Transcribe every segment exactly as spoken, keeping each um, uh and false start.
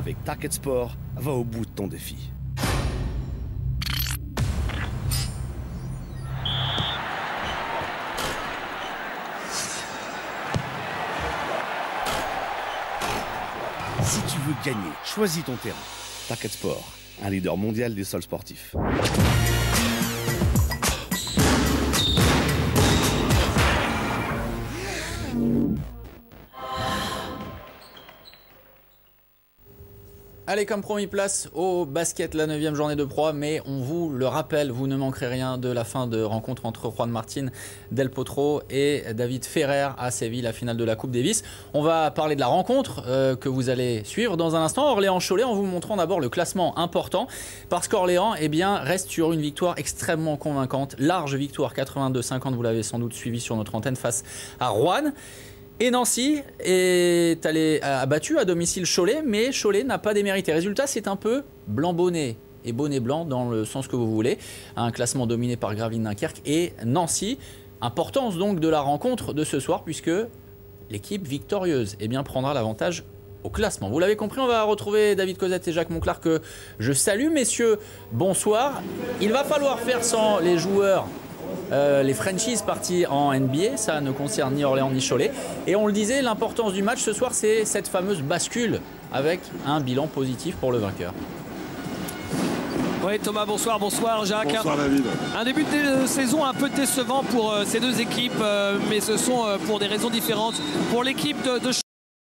Avec Target Sport, va au bout de ton défi. Si tu veux gagner, choisis ton terrain. Target Sport, un leader mondial des sols sportifs. Allez, comme promis, place au basket, la neuvième journée de Pro A, mais on vous le rappelle, vous ne manquerez rien de la fin de rencontre entre Juan Martín Del Potro et David Ferrer à Séville, la finale de la Coupe Davis. On va parler de la rencontre euh, que vous allez suivre dans un instant, Orléans-Cholet, en vous montrant d'abord le classement important, parce qu'Orléans eh bien, reste sur une victoire extrêmement convaincante, large victoire, quatre-vingt-deux cinquante, vous l'avez sans doute suivi sur notre antenne face à Rouen. Et Nancy est allé, a battu à domicile Cholet, mais Cholet n'a pas démérité. Résultat, c'est un peu blanc-bonnet et bonnet blanc dans le sens que vous voulez. Un classement dominé par Gravelines Dunkerque et Nancy. Importance donc de la rencontre de ce soir, puisque l'équipe victorieuse eh bien, prendra l'avantage au classement. Vous l'avez compris, on va retrouver David Cosette et Jacques Monclar que je salue. Messieurs, bonsoir. Il va falloir faire sans les joueurs. Euh, les Frenchies partis en N B A, ça ne concerne ni Orléans ni Cholet. Et on le disait, l'importance du match ce soir, c'est cette fameuse bascule avec un bilan positif pour le vainqueur. Oui, Thomas, bonsoir, bonsoir Jacques. Bonsoir David. Un début de saison un peu décevant pour euh, ces deux équipes, euh, mais ce sont euh, pour des raisons différentes. Pour l'équipe de, de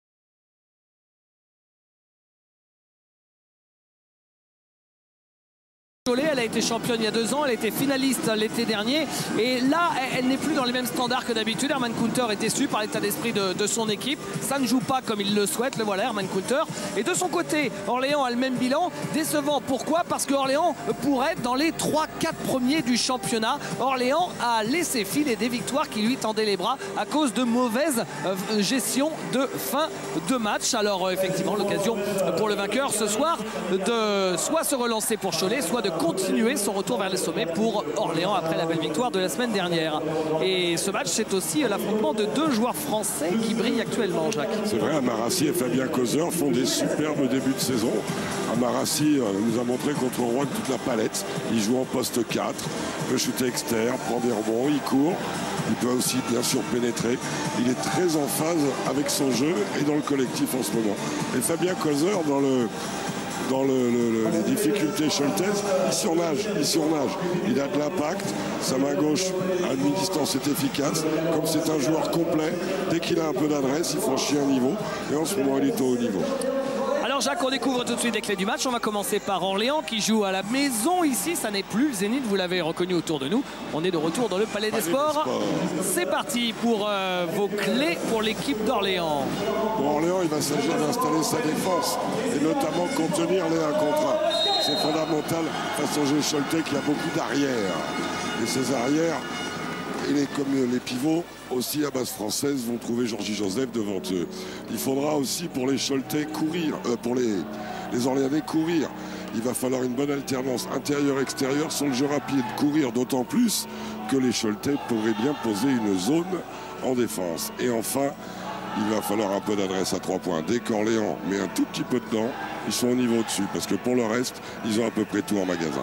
elle a été championne il y a deux ans, elle a été finaliste l'été dernier et là elle n'est plus dans les mêmes standards que d'habitude. Herman Counter est déçu par l'état d'esprit de, de son équipe, ça ne joue pas comme il le souhaite, le voilà Herman Counter. Et de son côté, Orléans a le même bilan, décevant. Pourquoi? Parce que Orléans pourrait être dans les trois quatre premiers du championnat. Orléans a laissé filer des victoires qui lui tendaient les bras à cause de mauvaise euh, gestion de fin de match. Alors euh, effectivement l'occasion pour le vainqueur ce soir de soit se relancer pour Cholet, soit de continuer son retour vers les sommets pour Orléans après la belle victoire de la semaine dernière. Et ce match, c'est aussi l'affrontement de deux joueurs français qui brillent actuellement, Jacques. C'est vrai, Amarassi et Fabien Causeur font des superbes débuts de saison. Amarassi euh, nous a montré contre Rouen toute la palette. Il joue en poste quatre, peut shooter externe, prend des rebonds, il court. Il peut aussi bien sûr pénétrer. Il est très en phase avec son jeu et dans le collectif en ce moment. Et Fabien Causeur dans le... dans le, le, le, les difficultés choltaises, il surnage, il surnage. Il a de l'impact, sa main gauche à mi-distance est efficace. Comme c'est un joueur complet, dès qu'il a un peu d'adresse, il franchit un niveau. Et en ce moment, il est au haut niveau. Alors Jacques, on découvre tout de suite les clés du match. On va commencer par Orléans qui joue à la maison ici. Ça n'est plus le Zénith, vous l'avez reconnu autour de nous. On est de retour dans le Palais des Sports. C'est parti pour euh, vos clés pour l'équipe d'Orléans. Pour Orléans, il va s'agir d'installer sa défense et notamment contenir les un contre un. C'est fondamental face au jeu Choletais qui a beaucoup d'arrières. Et ces arrières, et les, comme les pivots, aussi à base française, vont trouver Georgie Joseph devant eux. Il faudra aussi pour les Choletais courir, euh, pour les, les Orléanais courir. Il va falloir une bonne alternance intérieur-extérieur sur le jeu rapide. Courir d'autant plus que les Choletais pourraient bien poser une zone en défense. Et enfin, il va falloir un peu d'adresse à trois points. Dès qu'Orléans met un tout petit peu dedans, ils sont au niveau au-dessus. Parce que pour le reste, ils ont à peu près tout en magasin.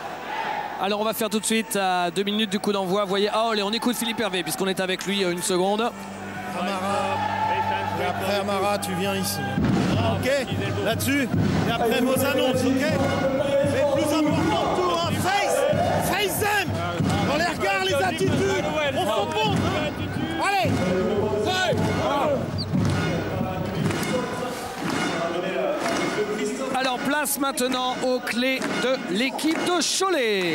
Alors on va faire tout de suite à deux minutes du coup d'envoi. Vous voyez, oh, allez, on écoute Philippe Hervé puisqu'on est avec lui une seconde. Amara, et après Amara, tu viens ici. Ok, là-dessus, et après vos annonces, ok. Mais plus important tout, hein, face, face them. Dans les regards, les attitudes, on s'en compte. Allez, face. Alors place maintenant aux clés de l'équipe de Cholet.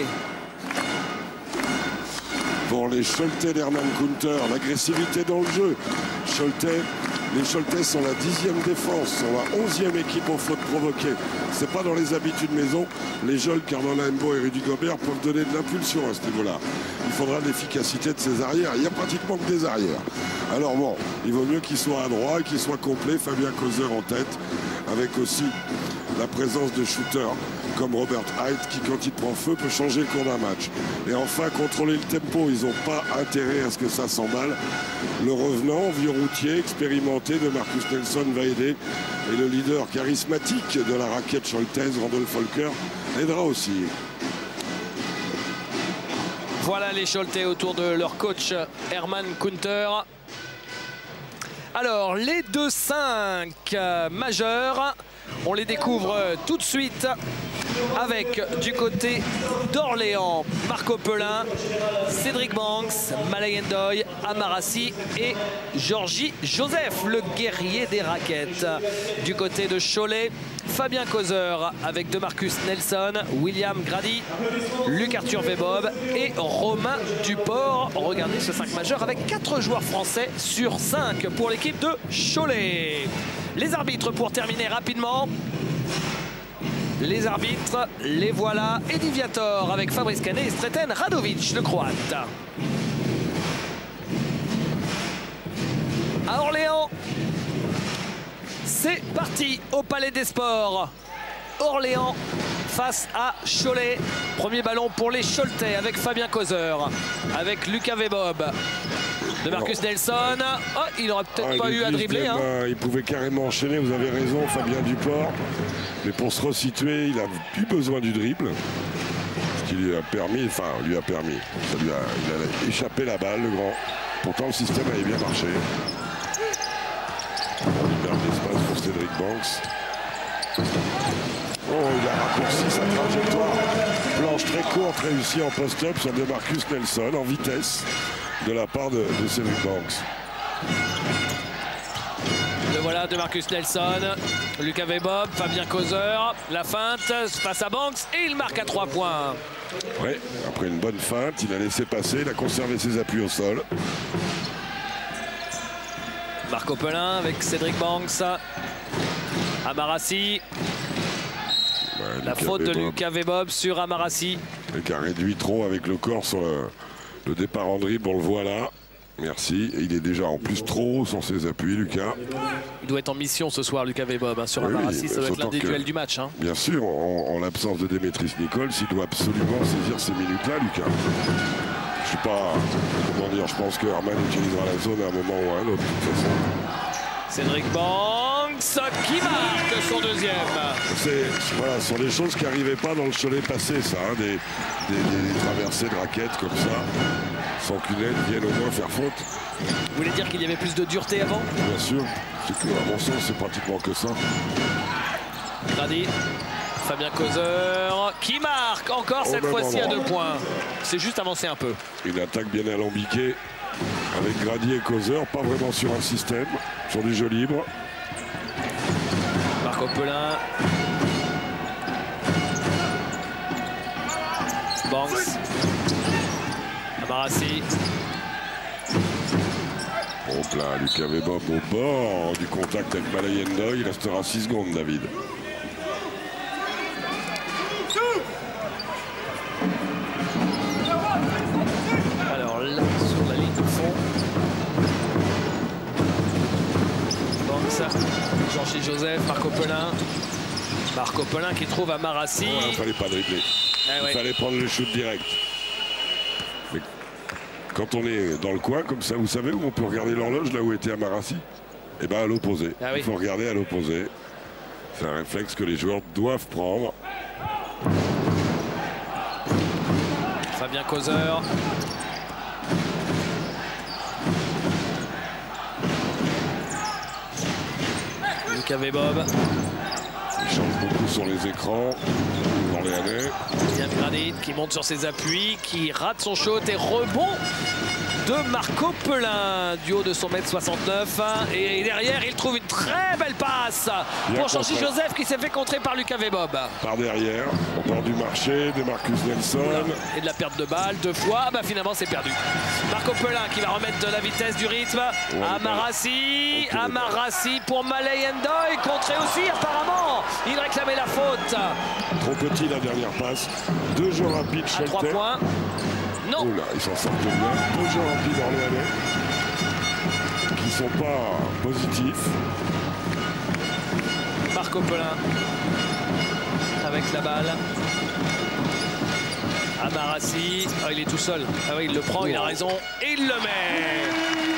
Pour les Choletais d'Herman Counter, l'agressivité dans le jeu. Choletais, les Choletais sont la dixième défense, sont la onzième équipe aux fautes provoquées. C'est pas dans les habitudes maison. Les jeunes, Cardona Mbo et Rudy Gobert, peuvent donner de l'impulsion à ce niveau-là. Il faudra de l'efficacité de ces arrières. Il n'y a pratiquement que des arrières. Alors bon, il vaut mieux qu'ils soient à droite, qu'ils soient complets. Fabien Causeur en tête, avec aussi la présence de shooters comme Robert Hyde qui, quand il prend feu, peut changer le cours d'un match. Et enfin, contrôler le tempo. Ils n'ont pas intérêt à ce que ça s'emballe. Le revenant, vieux routier, expérimenté de Marcus Nelson va aider. Et le leader charismatique de la raquette Scholtez, Randolph Volker, aidera aussi. Voilà les Scholtais autour de leur coach Herman Kunter. Alors, les deux cinq majeurs, on les découvre tout de suite avec du côté d'Orléans, Marco Pelin, Cédric Banks, Malay Ndoye, Amarassi et Georgie Joseph, le guerrier des raquettes. Du côté de Cholet, Fabien Causeur avec DeMarcus Nelson, William Grady, Luc Arthur Vebob et Romain Duport. Regardez ce cinq majeur avec quatre joueurs français sur cinq pour l'équipe de Cholet. Les arbitres pour terminer rapidement. Les arbitres, les voilà. Edi Viator avec Fabrice Canet et Sreten Radovic, le croate. À Orléans, c'est parti au Palais des Sports. Orléans face à Cholet. Premier ballon pour les Scholtais avec Fabien Causeur, avec Lucas Vebob. De Marcus Nelson. Oh, il n'aurait peut-être ah, pas eu à dribbler. Hein. Il pouvait carrément enchaîner, vous avez raison, Fabien Duport. Mais pour se resituer, il a plus besoin du dribble. Ce qui lui a permis, enfin, lui a permis. Ça lui a, il a échappé la balle, le grand. Pourtant, le système avait bien marché. Il perd l'espace pour Cédric Banks. Oh, il a raccourci sa trajectoire. Planche très courte réussie en post-up sur DeMarcus Nelson en vitesse de la part de, de Cédric Banks. Le voilà de Marcus Nelson, Lucas Vebob, Fabien Causeur, la feinte face à Banks et il marque à trois points. Oui, après une bonne feinte, il a laissé passer, il a conservé ses appuis au sol. Marco Pelin avec Cédric Banks, Amarassi. Ouais, la Lucas faute de Vebob. Lucas Vebob sur Amarassi. Et qui a réduit trop avec le corps sur le, le départ en dribble, on le voit là. Merci. Et il est déjà en plus trop haut sur ses appuis, Lucas. Il doit être en mission ce soir, Lucas Vebob, hein, sur Oui, Amarassi. Ça doit être l'un des que, duels du match. Hein. Bien sûr, en, en l'absence de Demetris Nichols, il doit absolument saisir ces minutes-là, Lucas. Je sais pas, comment dire, je pense que Herman utilisera la zone à un moment ou à un autre, de toute façon. Cédric Banks qui marque son deuxième. C'est, voilà, ce sont des choses qui n'arrivaient pas dans le Cholet passé, ça, hein, des, des, des traversées de raquettes comme ça, sans qu'une aide vienne au moins faire faute. Vous voulez dire qu'il y avait plus de dureté avant? Bien sûr, c'est que, à mon sens, c'est pratiquement que ça. Grady, Fabien Causeur qui marque encore Au cette même fois-ci à endroit. deux points. C'est juste avancé un peu. Une attaque bien alambiquée avec Grady et Causeur, pas vraiment sur un système, sur du jeu libre. Marco Pelin. Banks. Amarassi. Hop là, Lucas Vebob au bord du contact avec Malay Ndoye. Il restera six secondes, David. Alors là, sur la ligne de fond. Banks, Georgie Joseph, Marco Pelin. Marco Pelin qui trouve Amarassi. Il ne fallait pas dribbler. Eh Il ouais. fallait prendre le shoot direct. Mais quand on est dans le coin, comme ça, vous savez où on peut regarder l'horloge, là où était Amarassi? Eh bien, à l'opposé. Ah oui. Il faut regarder à l'opposé. C'est un réflexe que les joueurs doivent prendre. Fabien Causeur. Lucas Vebob. Il change beaucoup sur les écrans, dans les années. William Grady qui monte sur ses appuis, qui rate son shot et rebond de Marco Pelin du haut de son mètre soixante-neuf. Et derrière, il trouve une très belle passe Bien pour Georgie contré. Joseph qui s'est fait contrer par Lucas Vebob. Par derrière, au bord du marché, de Marcus Nelson. Et de la perte de balle deux fois, bah finalement c'est perdu. Marco Pelin qui va remettre de la vitesse, du rythme. Ouais, Amarassi, ok. Amarassi pour Malay Ndoye, contré aussi apparemment. Il réclamait la faute. Trop petit la dernière passe. Deux jeux rapides, À trois Scholtez. points. Non. Oula, ils s'en sortent bien. Deux jeux rapides orléanais qui sont pas positifs. Marco Pelin. avec la balle. Amarassi, oh, il est tout seul. Ah oui, il le prend, il a raison. Et il le met.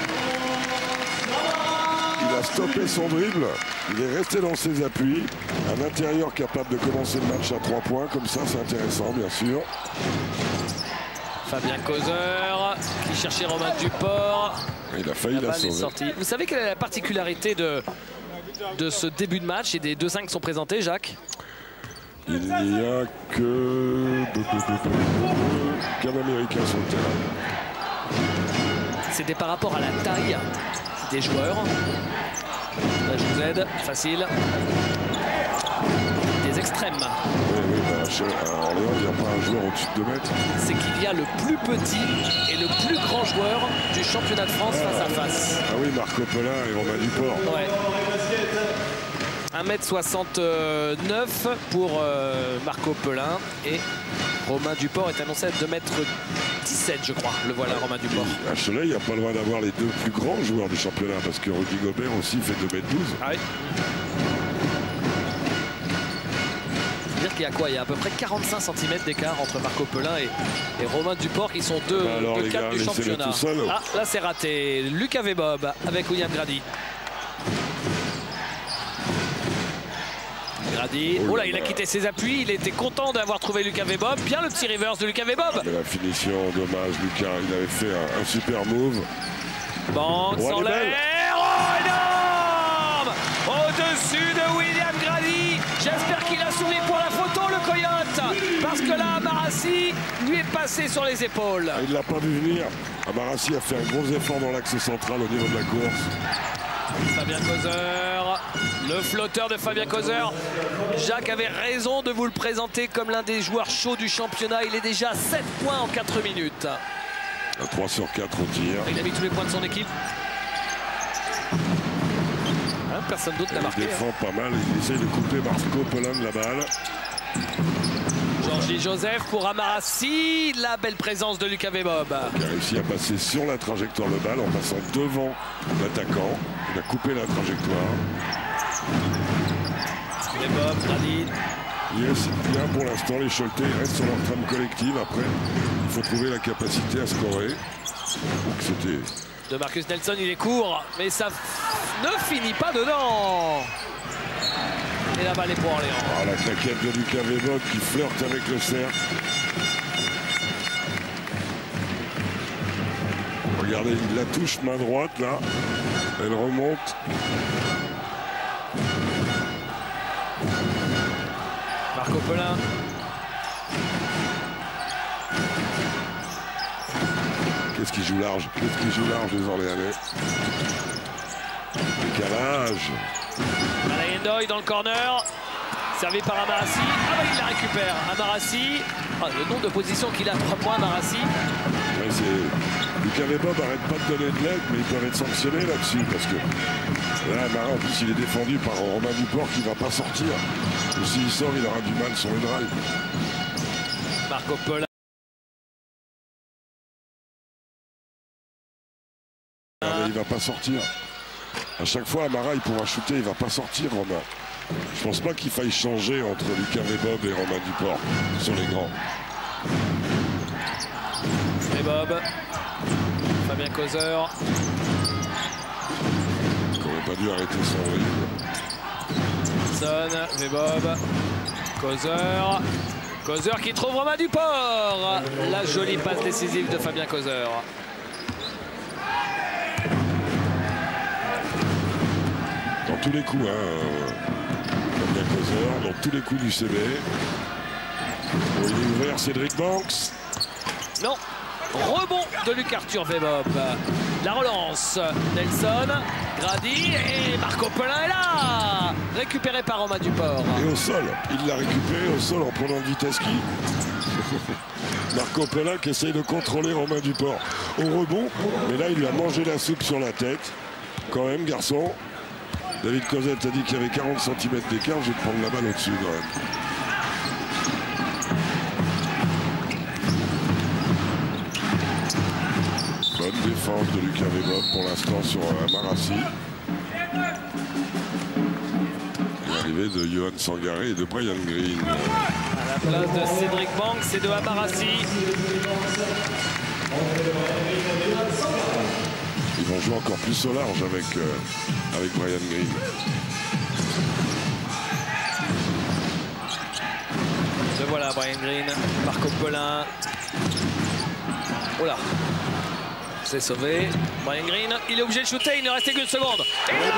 Il a stoppé son dribble. Il est resté dans ses appuis. Un intérieur capable de commencer le match à trois points. Comme ça, c'est intéressant, bien sûr. Fabien Causeur qui cherchait Romain Duport. Il a failli la, la sauver. Vous savez quelle est la particularité de, de ce début de match et des deux cinq qui sont présentés, Jacques? Il n'y a que qu'un Américain sur le terrain. C'était par rapport à la taille des joueurs. Là, je vous aide, facile. Des extrêmes. Oui, oui, bah, à Orléans, il n'y a pas un joueur au-dessus de deux mètres. C'est qu'il y a le plus petit et le plus grand joueur du championnat de France ah, face à face. Ah oui, Marco Pelin et Romain Duport. Ouais. un mètre soixante-neuf pour euh, Marco Pelin et Romain Duport est annoncé à deux mètres dix-sept, je crois. Le voilà, Romain Duport. À Cholet, il n'y a pas le droit d'avoir les deux plus grands joueurs du championnat parce que Rudy Gobert aussi fait deux mètres douze. Ah oui. C'est-à-dire qu'il y a quoi? Il y a à peu près quarante-cinq centimètres d'écart entre Marco Pelin et, et Romain Duport qui sont deux bah alors, de quatre du championnat. Tout seul. Ah, là c'est raté. Lucas Vebob avec William Grady. Grady. Oh là, il a quitté ses appuis. Il était content d'avoir trouvé Lucas Vebob. Bien le petit reverse de Lucas Vebob. Mais la finition, dommage. Lucas, il avait fait un, un super move. Banque sans l'air. Oh, énorme! Au-dessus de William Grady. J'espère qu'il a souri pour la photo, le Coyote. Parce que là, Amarassi lui est passé sur les épaules. Ah, il ne l'a pas vu venir. Amarassi a fait un gros effort dans l'axe central au niveau de la course. Fabien Causeur, le flotteur de Fabien Causeur. Jacques avait raison de vous le présenter comme l'un des joueurs chauds du championnat. Il est déjà à sept points en quatre minutes. À trois sur quatre au tir. Il a mis tous les points de son équipe. Hein, personne d'autre n'a marqué. Il défend hein. pas mal. Il essaye de couper Marco Pelin de la balle. Georgie Joseph pour Amarassi. La belle présence de Lucas Vebob. Il a réussi à passer sur la trajectoire de balle en passant devant l'attaquant. Il a coupé la trajectoire. Vebob, Grady. Yes, bien pour l'instant. Les Choletais restent sur leur trame collective. Après, il faut trouver la capacité à scorer. C'était... De Marcus Nelson, il est court, mais ça ne finit pas dedans. Et la balle est pour Orléans. Ah, la claquette de Lucas Vebob qui flirte avec le cercle. Regardez, il la touche main droite là. Elle remonte. Marco Pelin. Qu'est-ce qui joue large? Qu'est-ce qui joue large, les Orléanais? Décalage. Malayendoy dans le corner. Servi par Amarassi. Ah bah il la récupère. Amarassi. Ah, le nombre de positions qu'il a, trois points Amarassi. Ouais, c'est... Lucas Vebob arrête pas de donner de l'aide, mais il peut être sanctionné là-dessus parce que là, Amara, en plus, il est défendu par Romain Duport qui va pas sortir. Ou s'il sort, il aura du mal sur le drive. Marco Pelin. Il va pas sortir. À chaque fois, Amara, il pourra shooter, il va pas sortir, Romain. Je pense pas qu'il faille changer entre Lucas Vebob et Romain Duport sur les grands. Vebob. Fabien Causeur. Il n'aurait pas dû arrêter son rythme. Son, Vebob. Causeur. Causeur qui trouve Romain Duport. La jolie passe décisive de Fabien Causeur. Dans tous les coups, hein, Fabien Causeur, dans tous les coups du C B. Oh, il est ouvert, Cédric Banks. Non. Rebond de Luc Arthur Vebob. La relance. Nelson, Grady et Marco Pelin est là. Récupéré par Romain Duport. Et au sol. Il l'a récupéré au sol en prenant de vitesse qui. Marco Pelin qui essaye de contrôler Romain Duport au rebond. Mais là, il lui a mangé la soupe sur la tête. Quand même, garçon. David Cosette a dit qu'il y avait quarante centimètres d'écart. Je vais te prendre la balle au-dessus quand même. Bonne défense de Lucas Vebob pour l'instant sur Amarassi. Il a l'arrivée de Johan Sangaré et de Brian Green. À la place de Cédric Banks et de Amarassi. Ils vont jouer encore plus au large avec, euh, avec Brian Green. Le voilà, Brian Green, Marco Pelin. Oh là, c'est sauvé. Brian Green, il est obligé de shooter, il ne restait qu'une seconde. Et il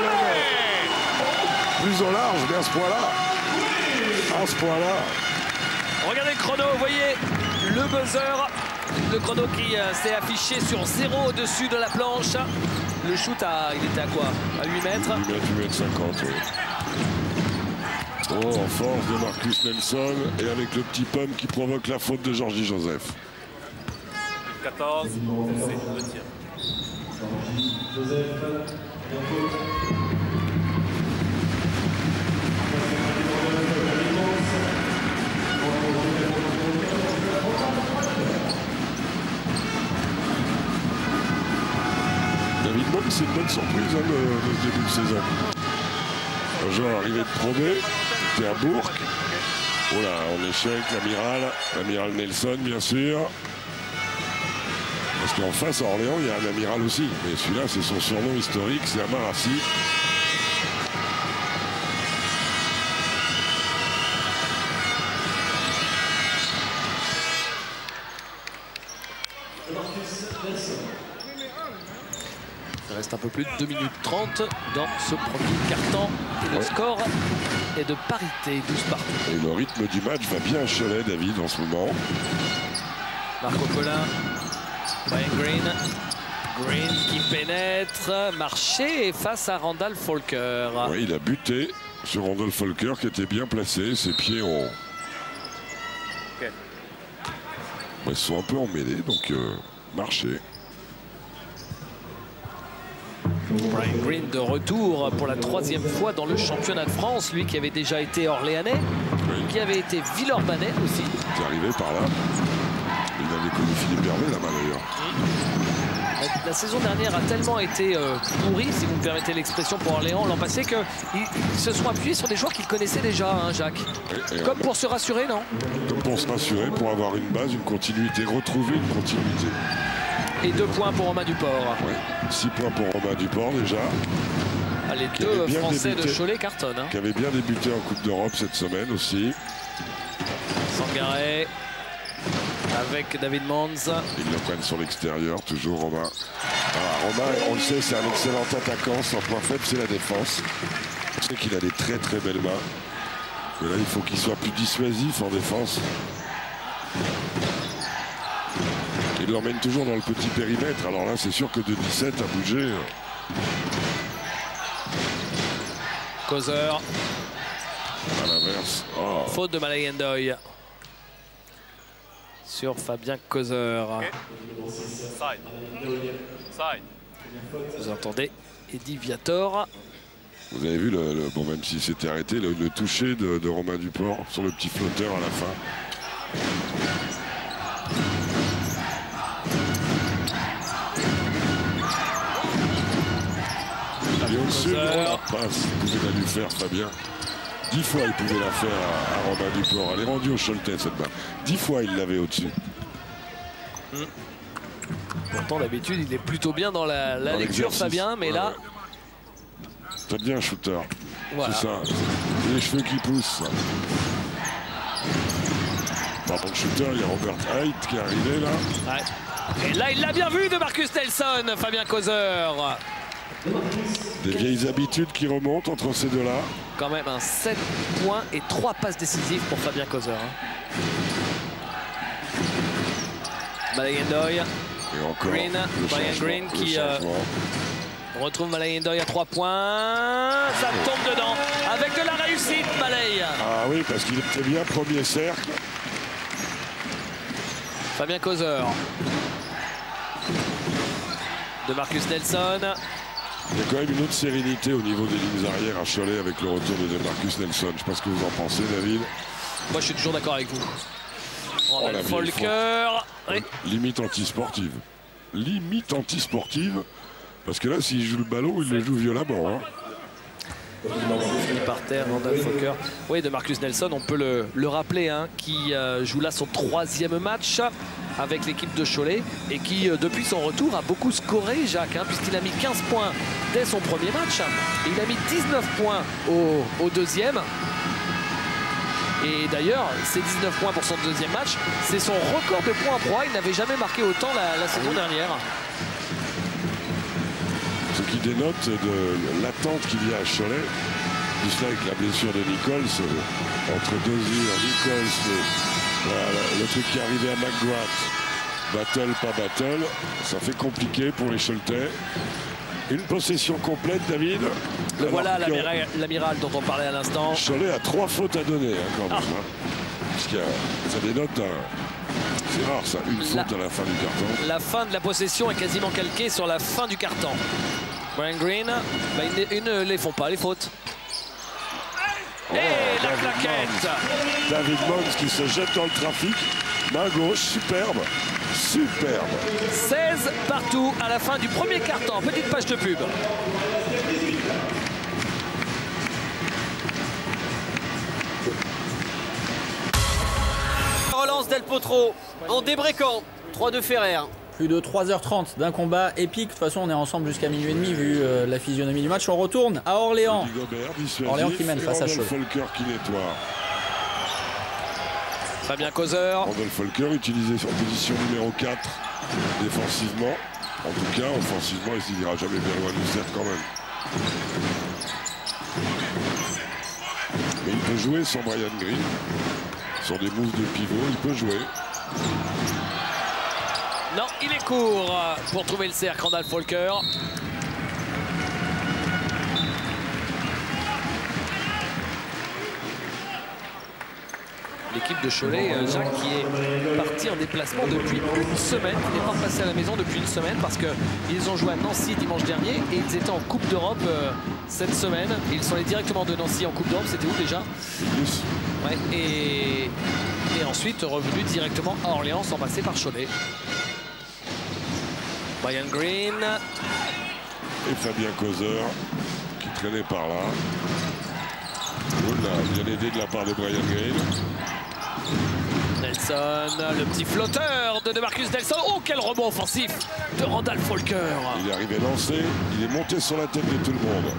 a plus au large, mais à ce point-là. À ce point-là. Regardez le chrono, vous voyez le buzzer. Le chrono qui euh, s'est affiché sur zéro au-dessus de la planche. Le shoot, à, il était à quoi? À huit mètres huit mètres, huit mètres cinquante, oui. Oh, en force de Marcus Nelson et avec le petit pomme qui provoque la faute de Georgie Joseph. quatorze, c'est le tir. David Mock, c'est une bonne surprise hein, de, de ce début de saison. Un joueur arrivé de Pro B, c'était à Bourg. Oh là, en échec, l'amiral, l'amiral Nelson, bien sûr. Parce qu'en face, à Orléans, il y a un amiral aussi. Mais celui-là, c'est son surnom historique, c'est Amarassi. Il reste un peu plus de deux minutes trente dans ce premier quart-temps. Et le ouais. score est de parité, douze partout. Et le rythme du match va bien à Cholet, David, en ce moment. Marco Pelin, Brian Green. Green qui pénètre, marché face à Randall Folker. Oui, il a buté sur Randall Folker qui était bien placé. Ses pieds ont... Okay. Ils sont un peu emmêlés, donc euh, marché. Brian Green de retour pour la troisième fois dans le championnat de France. Lui qui avait déjà été orléanais, oui. qui avait été villeurbanais aussi. Il est arrivé par là. Il avait connu Philippe Hervé là-bas d'ailleurs. Mmh. La saison dernière a tellement été euh, pourrie, si vous me permettez l'expression, pour Orléans l'an passé, qu'ils ils se sont appuyés sur des joueurs qu'ils connaissaient déjà, hein, Jacques. Et, et Comme pour se rassurer, non? Comme pour se rassurer, pour avoir une base, une continuité, retrouver une continuité. Et deux points pour Romain Duport. Ouais. Six points pour Romain Duport déjà. Ah, les deux Français débuté, de Cholet cartonnent. Hein. Qui avait bien débuté en Coupe d'Europe cette semaine aussi. Sangaré avec David Mons. Ils le prennent sur l'extérieur, toujours Romain. Ah, Romain, on le sait, c'est un excellent attaquant. Son point faible, c'est la défense. On sait qu'il a des très très belles mains. Mais là, il faut qu'il soit plus dissuasif en défense. Il l'emmène toujours dans le petit périmètre. Alors là, c'est sûr que de dix-sept à bouger. Causeur. À l'inverse. Oh. Faute de Malayen Ndoye. Sur Fabien Causeur. Okay. Side. Side. Vous entendez Eddie Viator. Vous avez vu, le, le, bon, même s'il s'était arrêté, le, le toucher de, de Romain Duport sur le petit flotteur à la fin. Et au-dessus, la passe, il pouvait la lui faire, Fabien. Dix fois, il pouvait la faire à, à Romain Duport. Elle est rendue au Choletais, cette balle. Dix fois, il l'avait au-dessus. Mmh. Pourtant, d'habitude, il est plutôt bien dans la, la dans lecture, Fabien, mais ouais, là... Ça devient un shooter. Voilà. C'est ça. C'est les cheveux qui poussent. Par contre, shooter, il y a Robert Haidt qui est arrivé, là. Ouais. Et là, il l'a bien vu de Marcus Nelson, Fabien Causeur. Des vieilles habitudes qui remontent entre ces deux-là. Quand même un sept points et trois passes décisives pour Fabien Causeur. Malayen Ndoye. Et encore Green, Brian Green qui euh, retrouve Malayen Ndoye à trois points. Ça tombe dedans avec de la réussite, Malay. Ah oui, parce qu'il était bien premier cercle. Fabien Causeur. De Marcus Nelson. Il y a quand même une autre sérénité au niveau des lignes arrière à Cholet avec le retour de Marcus Nelson. Je ne sais pas ce que vous en pensez, David. Moi, je suis toujours d'accord avec vous. Oh, Randall Folker. Oui. Limite anti-sportive. Limite anti-sportive. Parce que là, s'il joue le ballon, il le joue violemment. Hein. Fini par terre, Randall Fokker. Oui, de Marcus Nelson, on peut le, le rappeler, hein, qui euh, joue là son troisième match avec l'équipe de Cholet et qui, euh, depuis son retour, a beaucoup scoré, Jacques, hein, puisqu'il a mis quinze points dès son premier match. Et il a mis dix-neuf points au, au deuxième. Et d'ailleurs, ces dix-neuf points pour son deuxième match, c'est son record de points en Pro A. Il n'avait jamais marqué autant la, la saison dernière. Ce qui dénote de l'attente qu'il y a à Cholet, plus là avec la blessure de Nichols, entre Dozier, Nichols, le, voilà, le truc qui est arrivé à McGrath, battle, pas battle, ça fait compliqué pour les Choletais. Une possession complète, David. Le voilà, l'amiral dont on parlait à l'instant. Cholet a trois fautes à donner, hein, quand même. Ah. Hein. Parce que ça dénote un... C'est rare ça, une faute la, à la fin du carton. La fin de la possession est quasiment calquée sur la fin du carton. Brian Green, bah, ils, ils ne les font pas, les fautes. Oh, et la David claquette Mons. David Mons qui se jette dans le trafic. Main gauche, superbe. Superbe. seize partout à la fin du premier carton. Petite page de pub. Relance Del Potro en débréquant. trois deux Ferrer. Plus de trois heures trente d'un combat épique. De toute façon, on est ensemble jusqu'à minuit et demi vu euh, la physionomie du match. On retourne à Orléans. Gobert, Orléans qui mène face à Cholet. Folker qui nettoie. Fabien Causeur. Randall Folker utilisé sur position numéro quatre défensivement. En tout cas, offensivement, il n'ira jamais bien loin du cercle quand même. Mais il peut jouer sans Brian Green. Sur des moves de pivot, il peut jouer. Non, il est court pour trouver le cercle, Randall Folker. L'équipe de Cholet, Jacques, qui est parti en déplacement depuis une semaine. Il n'est pas repassé à la maison depuis une semaine parce qu'ils ont joué à Nancy dimanche dernier et ils étaient en Coupe d'Europe euh, cette semaine. Ils sont allés directement de Nancy en Coupe d'Europe. C'était où déjà? Ouais, et, et ensuite revenus directement à Orléans sans passer par Cholet. Brian Green. Et Fabien Causeur qui traînait par là. Oula, bien aidé de la part de Brian Green. Nelson, le petit flotteur de Marcus Nelson. Oh, quel rebond offensif de Randall Folker. Il est arrivé lancé, il est monté sur la tête de tout le monde.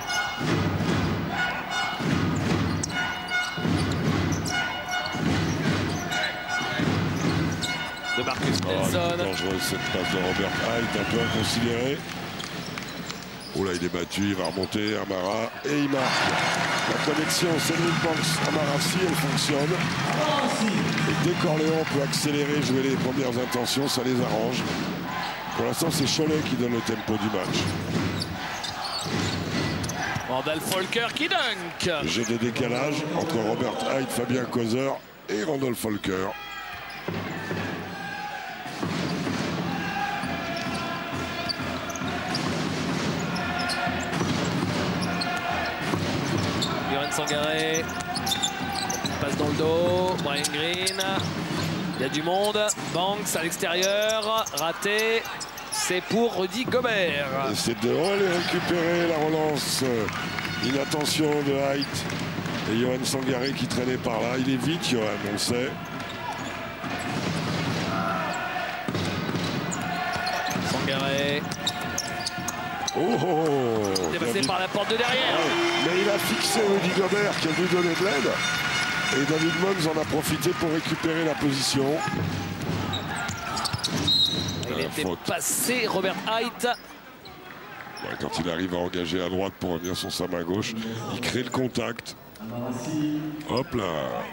De Marcus oh, Nelson. Dangereuse cette passe de Robert Hyde, un peu inconsidéré. Oh là, il est battu, il va remonter, Amara, et il marque. La connexion Cédric Banks, Amara, si elle fonctionne. Et dès qu'Orléans peut accélérer, jouer les premières intentions, ça les arrange. Pour l'instant, c'est Cholet qui donne le tempo du match. Randall Folker qui dunk. Jeu de décalage entre Robert Hyde, Fabien Causeur et Randall Folker. Sangaré passe dans le dos, Brian Green, il y a du monde, Banks à l'extérieur, raté, c'est pour Rudy Gobert. C'est de aller récupérer la relance, inattention de Hyde et Johan Sangaré qui traînait par là, il est vite Johan, on le sait. Sangaré. Oh, oh, oh. Dépassé par la porte de derrière. Ouais, mais il a fixé Rudy Gobert qui a dû donner de l'aide. Et David Mons en a profité pour récupérer la position. Il était faute. Passé, Robert Hyde. Ouais, quand il arrive à engager à droite pour revenir sur sa main gauche, il crée le contact. Hop là.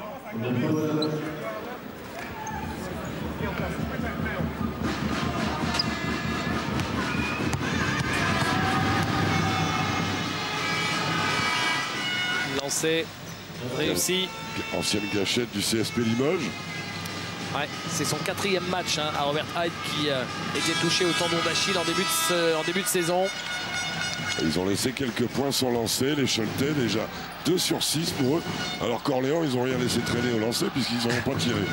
Lancé, réussi. Ancienne gâchette du C S P Limoges. Ouais, c'est son quatrième match hein, à Robert Hyde qui euh, était touché au tendon d'Achille en, début de, en début de saison. Ils ont laissé quelques points sur lancé, les Choletais déjà deux sur six pour eux. Alors qu'Orléans, ils n'ont rien laissé traîner au lancer puisqu'ils n'ont pas tiré.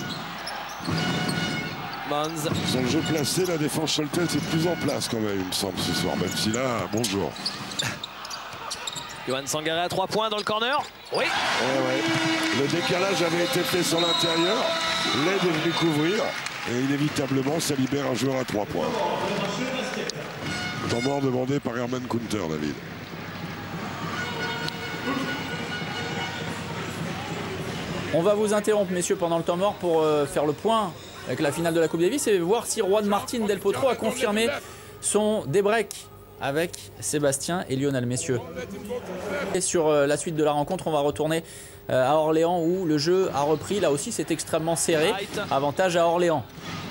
Mons. Ils ont le jeu placé, la défense Choletais c'est plus en place quand même, il me semble, ce soir. Même si là, bonjour. Johan Sangaré à trois points dans le corner. Oui. Eh ouais. Le décalage avait été fait sur l'intérieur. L'aide est venu couvrir. Et inévitablement, ça libère un joueur à trois points. Temps mort demandé par Herman Kunter, David. On va vous interrompre, messieurs, pendant le temps mort pour euh, faire le point avec la finale de la Coupe Davis et voir si Juan Martín del Potro a confirmé son débreak avec Sébastien et Lionel, messieurs. Et sur euh, la suite de la rencontre, on va retourner euh, à Orléans où le jeu a repris. Là aussi, c'est extrêmement serré. Avantage à Orléans.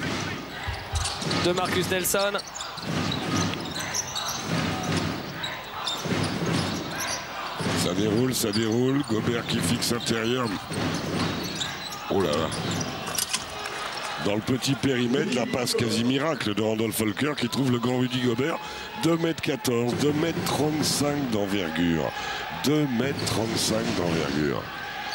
De Marcus Nelson. Ça déroule, ça déroule. Gobert qui fixe intérieur. Oh là là. Dans le petit périmètre, la passe quasi miracle de Randolph Folker qui trouve le grand Rudy Gobert. deux mètres quatorze, deux mètres trente-cinq d'envergure. deux mètres trente-cinq d'envergure.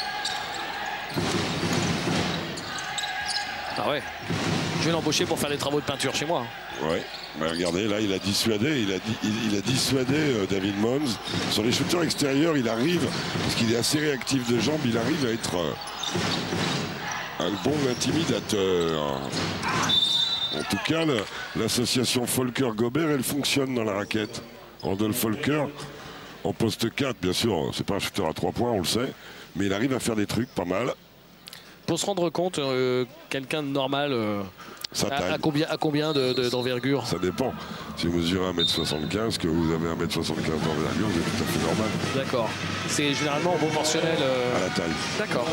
Ah ouais. Je vais l'embaucher pour faire des travaux de peinture chez moi. Ouais, mais regardez, là il a dissuadé, il a, il, il a dissuadé euh, David Mons. Sur les shooters extérieurs, il arrive, parce qu'il est assez réactif de jambes, il arrive à être euh, un bon intimidateur. En tout cas, l'association Folker-Gobert, elle fonctionne dans la raquette. Randolph Folker, en poste quatre, bien sûr, c'est pas un shooter à trois points, on le sait, mais il arrive à faire des trucs pas mal. Pour se rendre compte, euh, quelqu'un de normal, euh, à, à combien, à combien d'envergure de, de, Ça dépend. Si vous mesurez un mètre soixante-quinze, que vous avez un mètre soixante-quinze d'envergure, c'est tout à fait normal. D'accord. C'est généralement proportionnel euh... à la taille. D'accord.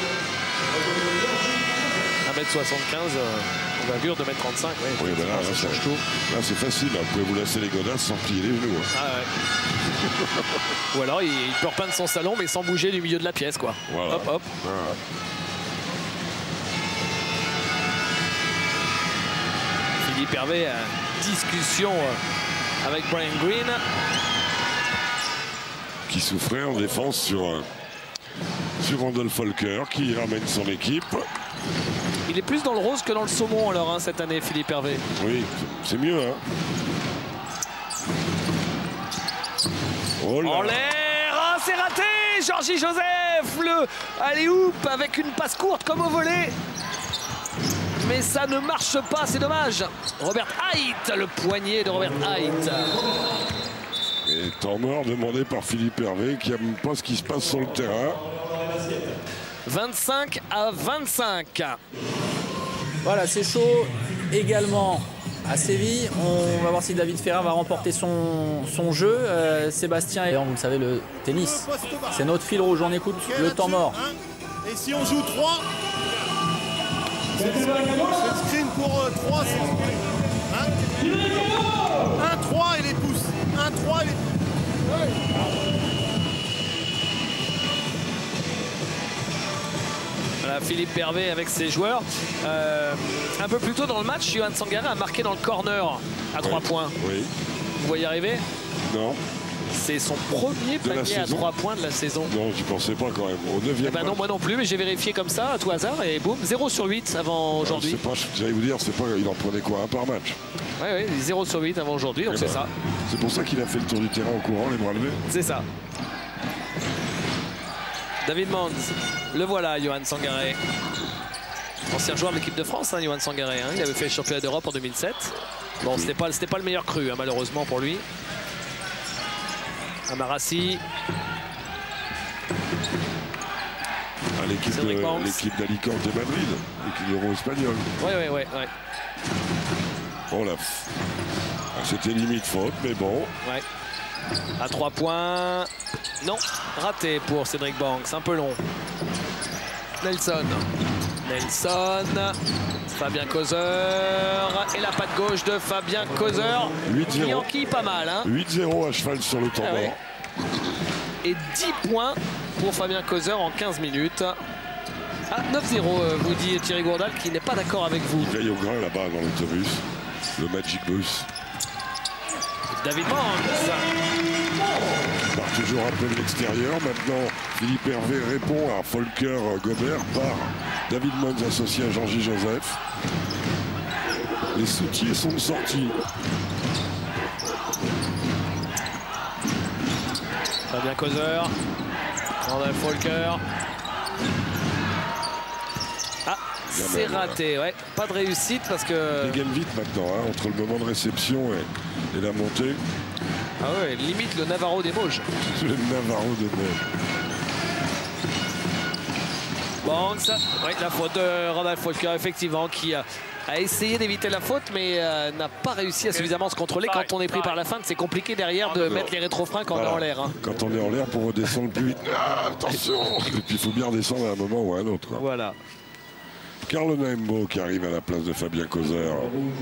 un mètre soixante-quinze, euh, envergure deux mètres trente-cinq. Oui, oui ben là, là, ça change tout. Là, c'est facile. Là. Vous pouvez vous lasser les godasses sans plier les genoux. Hein. Ah ouais. Ou alors, il, il peut repeindre son salon, mais sans bouger du milieu de la pièce, quoi. Voilà. Hop, hop. Voilà. Philippe Hervé, euh, discussion euh, avec Brian Green. Qui souffrait en défense sur, euh, sur Randolph Folker, qui ramène son équipe. Il est plus dans le rose que dans le saumon alors hein, cette année, Philippe Hervé. Oui, c'est mieux. Hein. Oh là. En l'air, ah, c'est raté. Georgie Joseph, le alley-oop avec une passe courte comme au volet. Mais ça ne marche pas, c'est dommage. Robert Height, le poignet de Robert Height. Et temps mort demandé par Philippe Hervé qui n'aime pas ce qui se passe sur le terrain. vingt-cinq à vingt-cinq. Voilà, c'est chaud également à Séville. On va voir si David Ferrer va remporter son, son jeu. Euh, Sébastien, et vous le savez, le tennis, c'est notre fil rouge. On écoute okay, le temps mort. Hein. Et si on joue trois, c'est le screen pour euh, trois. Hein. un trois et les pouces. un trois et les pouces. Ouais. Voilà, Philippe Hervé avec ses joueurs. Euh, un peu plus tôt dans le match, Johan Sangaré a marqué dans le corner à trois oui. points. Oui. Vous voyez arriver? Non. C'est son premier panier à trois points de la saison. Non, j'y pensais pas quand même. Au neuvième eh ben non, moi non plus, mais j'ai vérifié comme ça, à tout hasard, et boum, zéro sur huit avant aujourd'hui. J'allais vous dire, c'est pas, il en prenait quoi, un par match? Oui, oui, zéro sur huit avant aujourd'hui, donc c'est ben, ça. C'est pour ça qu'il a fait le tour du terrain en courant, les bras levés. C'est ça. David Mons, le voilà, Johan Sangaré. Ancien joueur de l'équipe de France, hein, Johan Sangaré. Hein. Il avait fait le championnat d'Europe en deux mille sept. Bon, oui. c'était pas, c'était pas le meilleur cru, hein, malheureusement pour lui. Amarassi. Ah, l'équipe d'Alicante de Madrid, l'équipe euro espagnole. Oui, oui, oui. Ouais. Oh là, ah, c'était limite faute, mais bon. Ouais. À trois points. Non, raté pour Cédric Banks, un peu long. Nelson. Nelson. Fabien Causeur. Et la patte gauche de Fabien Causeur. Yankee pas mal. Hein. huit zéro à cheval sur le temps ah, mort. Ouais. Et dix points pour Fabien Causeur en quinze minutes. Ah, neuf zéro, vous dit Thierry Gourdal, qui n'est pas d'accord avec vous. Il veille au grain là-bas dans l'autobus. Le Magic Bus. David Mons. Part toujours un peu de l'extérieur. Maintenant, Philippe Hervé répond à Folker Gobert par David Mons associé à Georgie Joseph. Les soutiers sont sortis. Fabien Causeur. Randall Falker. Ah, c'est raté, ouais. Pas de réussite parce que... Il gagne vite maintenant, hein, entre le moment de réception et, et la montée. Ah ouais, limite le Navarro des Mauges. Le Navarro des Mauges. Bon, ça, ouais, la faute de Randall Falker, effectivement, qui a, a essayé d'éviter la faute, mais euh, n'a pas réussi à suffisamment se contrôler. Quand on est pris par la feinte, c'est compliqué derrière de mettre les rétrofreins quand voilà. on est en l'air. Hein. Quand on est en l'air pour redescendre plus vite. Ah, attention. Et puis il faut bien redescendre à un moment ou à un autre. Hein. Voilà. Carlo Naembo qui arrive à la place de Fabien Causeur.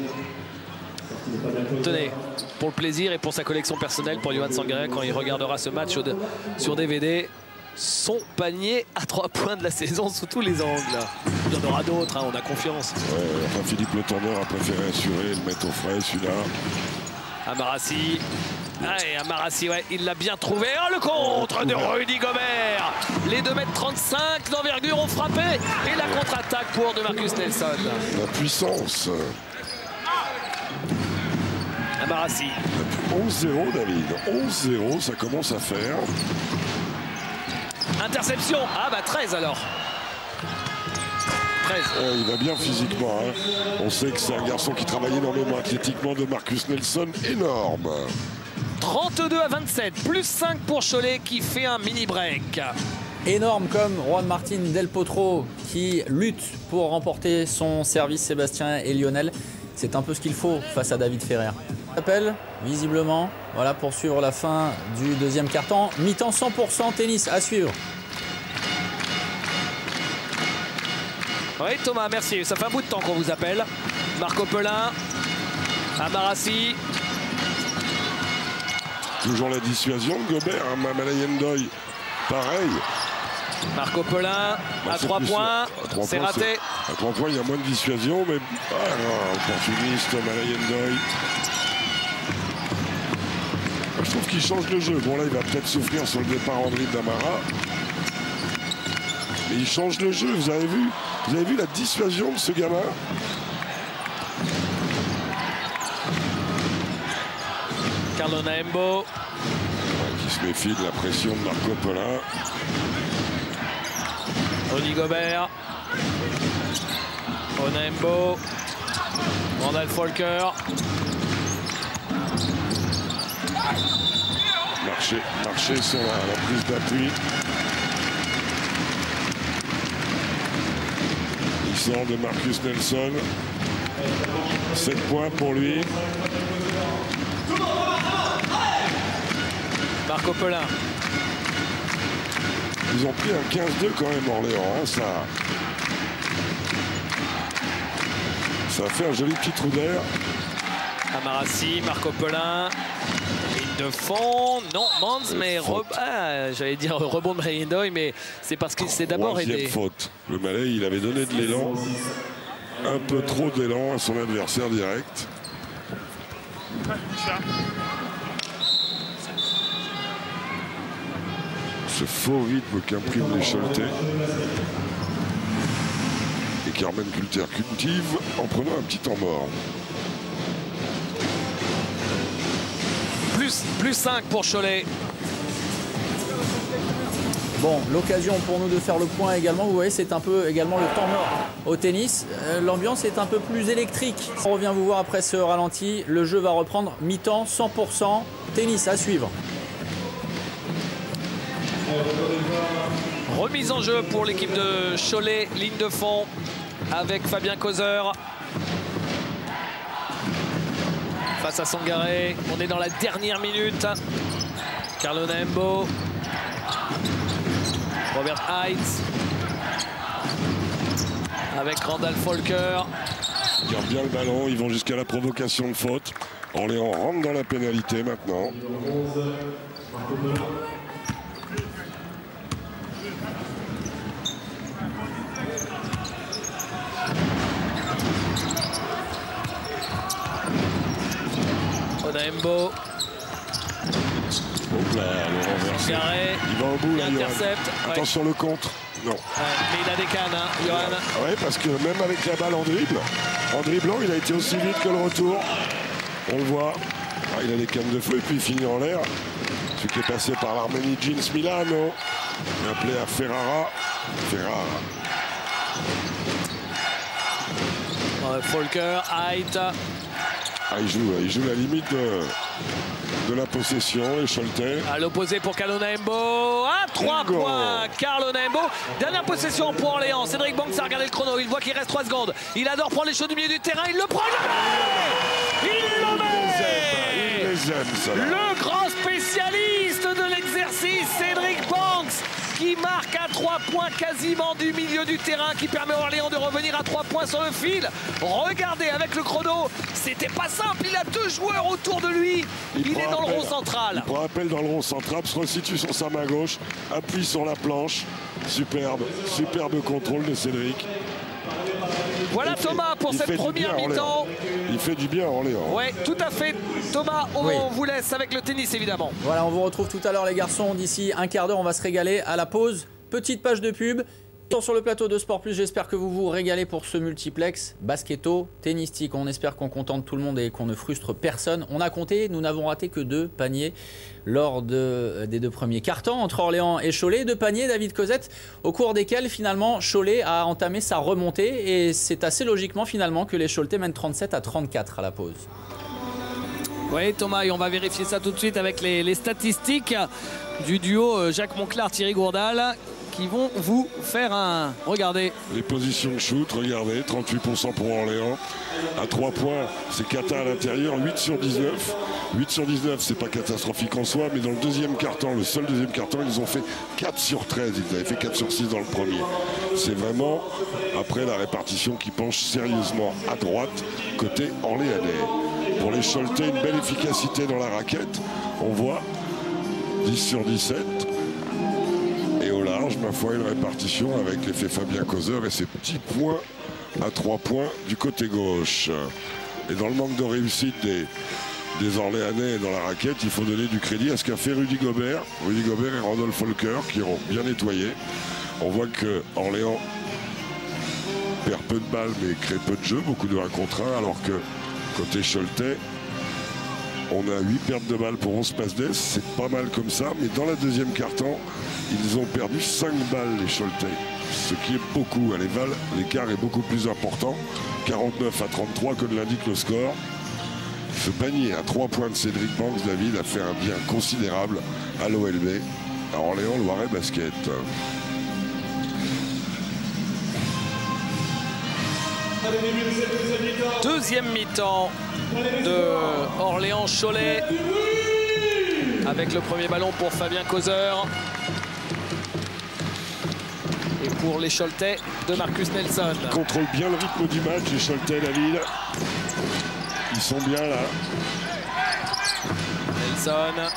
Tenez, pour le plaisir et pour sa collection personnelle, pour Johan Sangaré, quand il regardera ce match sur D V D, son panier à trois points de la saison sous tous les angles. Il y en aura d'autres, hein, on a confiance. Ouais, enfin, Philippe Le Tourneur a préféré assurer et le mettre au frais, celui-là. Amarassi. Ah, et Amarassi, ouais, il l'a bien trouvé. Oh, le contre de Rudy Gobert. Les deux mètres trente-cinq d'envergure ont frappé. Et la contre-attaque pour de Marcus Nelson. La puissance. Amarassi. onze zéro, David. onze zéro, ça commence à faire. Interception. Ah bah treize alors. treize. Ouais, il va bien physiquement. Hein. On sait que c'est un garçon qui travaille énormément athlétiquement, de Marcus Nelson. Énorme. trente-deux à vingt-sept. Plus cinq pour Cholet qui fait un mini break. Énorme comme Juan Martín Del Potro qui lutte pour remporter son service, Sébastien et Lionel. C'est un peu ce qu'il faut face à David Ferrer. Appel, visiblement, voilà, pour suivre la fin du deuxième quart-temps. Mi-temps cent pour cent tennis à suivre. Oui, Thomas, merci. Ça fait un bout de temps qu'on vous appelle. Marco Pelin, Amarassi. Toujours la dissuasion de Gobert, hein, Mamalayendoy, pareil. Marco Pelin bah, à trois points, c'est raté. À trois points, il y a moins de dissuasion, mais ah, non, opportuniste, Mamalayendoy. Je trouve qu'il change le jeu. Bon, là, il va peut-être souffrir sur le départ en dribble d'Amara. Mais il change le jeu, vous avez vu Vous avez vu la dissuasion de ce gamin? Carlo Naembo. Ouais, qui se méfie de la pression de Marco Pelin. Rudy Gobert. Naembo. Randall Falker. Marché, marché sur la, la prise d'appui. Il sort de Marcus Nelson. sept points pour lui. Marco Pelin. Ils ont pris un quinze deux quand même, Orléans. Hein, ça, ça a fait un joli petit trou d'air. Amarassi, Marco Pelin. Ligne de fond. Non, Mans, mais re... ah, j'allais dire rebond de Mariendoy, mais c'est parce qu'il s'est d'abord aidé. Faute. Le Malais, il avait donné de l'élan. Un peu trop d'élan à son adversaire direct. Ce faux rythme qu'impriment les Choletais et qu'Armen Kulter cultive en prenant un petit temps mort. Plus, plus cinq pour Cholet. Bon, l'occasion pour nous de faire le point également. Vous voyez, c'est un peu également le temps mort au tennis. Euh, L'ambiance est un peu plus électrique. On revient vous voir après ce ralenti. Le jeu va reprendre mi-temps, cent pour cent. Tennis à suivre. Remise en jeu pour l'équipe de Cholet, ligne de fond avec Fabien Causeur face à Sangaré. On est dans la dernière minute. Carlo Naembo, Robert Heitz avec Randall Falker. Ils gardent bien le ballon, ils vont jusqu'à la provocation de faute. Orléans rentre dans la pénalité maintenant. Naembo. Hop là, le renversé. Il va au bout, là, intercepte. Ouais. Attention le contre. Non. Ouais, mais il a des cannes, hein, Johan. Oui, parce que même avec la balle en dribble, en dribblant, il a été aussi vite que le retour. On le voit. Ah, il a des cannes de feu et puis il finit en l'air. celui qui est passé par l'Armenie Jeans Milano, appelé à Ferrara. Ferrara. Euh, Folker, Height. Ah, il joue, il joue la limite de, de la possession, et Choletais. À l'opposé pour Carlo Naembo. À trois points, Carlo Naembo. Dernière possession pour Orléans. Cédric Banks a regardé le chrono. Il voit qu'il reste trois secondes. Il adore prendre les choses du milieu du terrain. Il le prend, il le met. Il le met. Il les aime, ça. Le grand spécialiste de l'exercice, Cédric Banks, qui marque à trois points quasiment du milieu du terrain, qui permet à Orléans de revenir à trois points sur le fil. Regardez avec le chrono, c'était pas simple, il a deux joueurs autour de lui. Il, il est dans appel, le rond central. Il prend appel dans le rond central, se resitue sur sa main gauche, appuie sur la planche. Superbe, superbe contrôle de Cédric. Voilà il Thomas fait, pour cette première mi-temps. Il fait du bien à Orléans. Oui, tout à fait. Thomas, on oui. vous laisse avec le tennis évidemment. Voilà, on vous retrouve tout à l'heure les garçons. D'ici un quart d'heure, on va se régaler à la pause. Petite page de pub. Sur le plateau de Sport Plus, j'espère que vous vous régalez pour ce multiplex basketo tennistique. On espère qu'on contente tout le monde et qu'on ne frustre personne. On a compté, nous n'avons raté que deux paniers lors de, des deux premiers cartons entre Orléans et Cholet. Deux paniers, David Cosette, au cours desquels finalement Cholet a entamé sa remontée. Et c'est assez logiquement finalement que les Choletais mènent trente-sept à trente-quatre à la pause. Oui Thomas, et on va vérifier ça tout de suite avec les, les statistiques du duo Jacques Monclar-Thierry Gourdal, qui vont vous faire un... Regardez. Les positions de shoot, regardez, trente-huit pour cent pour Orléans. À trois points, c'est Kata à l'intérieur, huit sur dix-neuf. huit sur dix-neuf, c'est pas catastrophique en soi, mais dans le deuxième carton, le seul deuxième carton, ils ont fait quatre sur treize. Ils avaient fait quatre sur six dans le premier. C'est vraiment, après, la répartition qui penche sérieusement à droite, côté orléanais. Pour les Choletais, une belle efficacité dans la raquette. On voit dix sur dix-sept. Et au large, ma foi, une répartition avec l'effet Fabien Causeur et ses petits points à trois points du côté gauche. Et dans le manque de réussite des, des Orléanais dans la raquette, il faut donner du crédit à ce qu'a fait Rudy Gobert. Rudy Gobert et Randolph Folker qui ont bien nettoyé. On voit que Orléans perd peu de balles mais crée peu de jeux, beaucoup de un contre un, alors que côté Choletais, on a huit pertes de balles pour onze passes d'ess, c'est pas mal comme ça, mais dans la deuxième carton, ils ont perdu cinq balles les Choletais, ce qui est beaucoup. À l'éval, l'écart est beaucoup plus important, quarante-neuf à trente-trois que l'indique le score. Ce panier à trois points de Cédric Banks, David, a fait un bien considérable à l'O L B, à Orléans Loiret Basket. Deuxième mi-temps de Orléans-Cholet avec le premier ballon pour Fabien Causeur et pour les Choletais de Marcus Nelson. Ils contrôlent bien le rythme du match, les Choletais, David. Ils sont bien là. Nelson.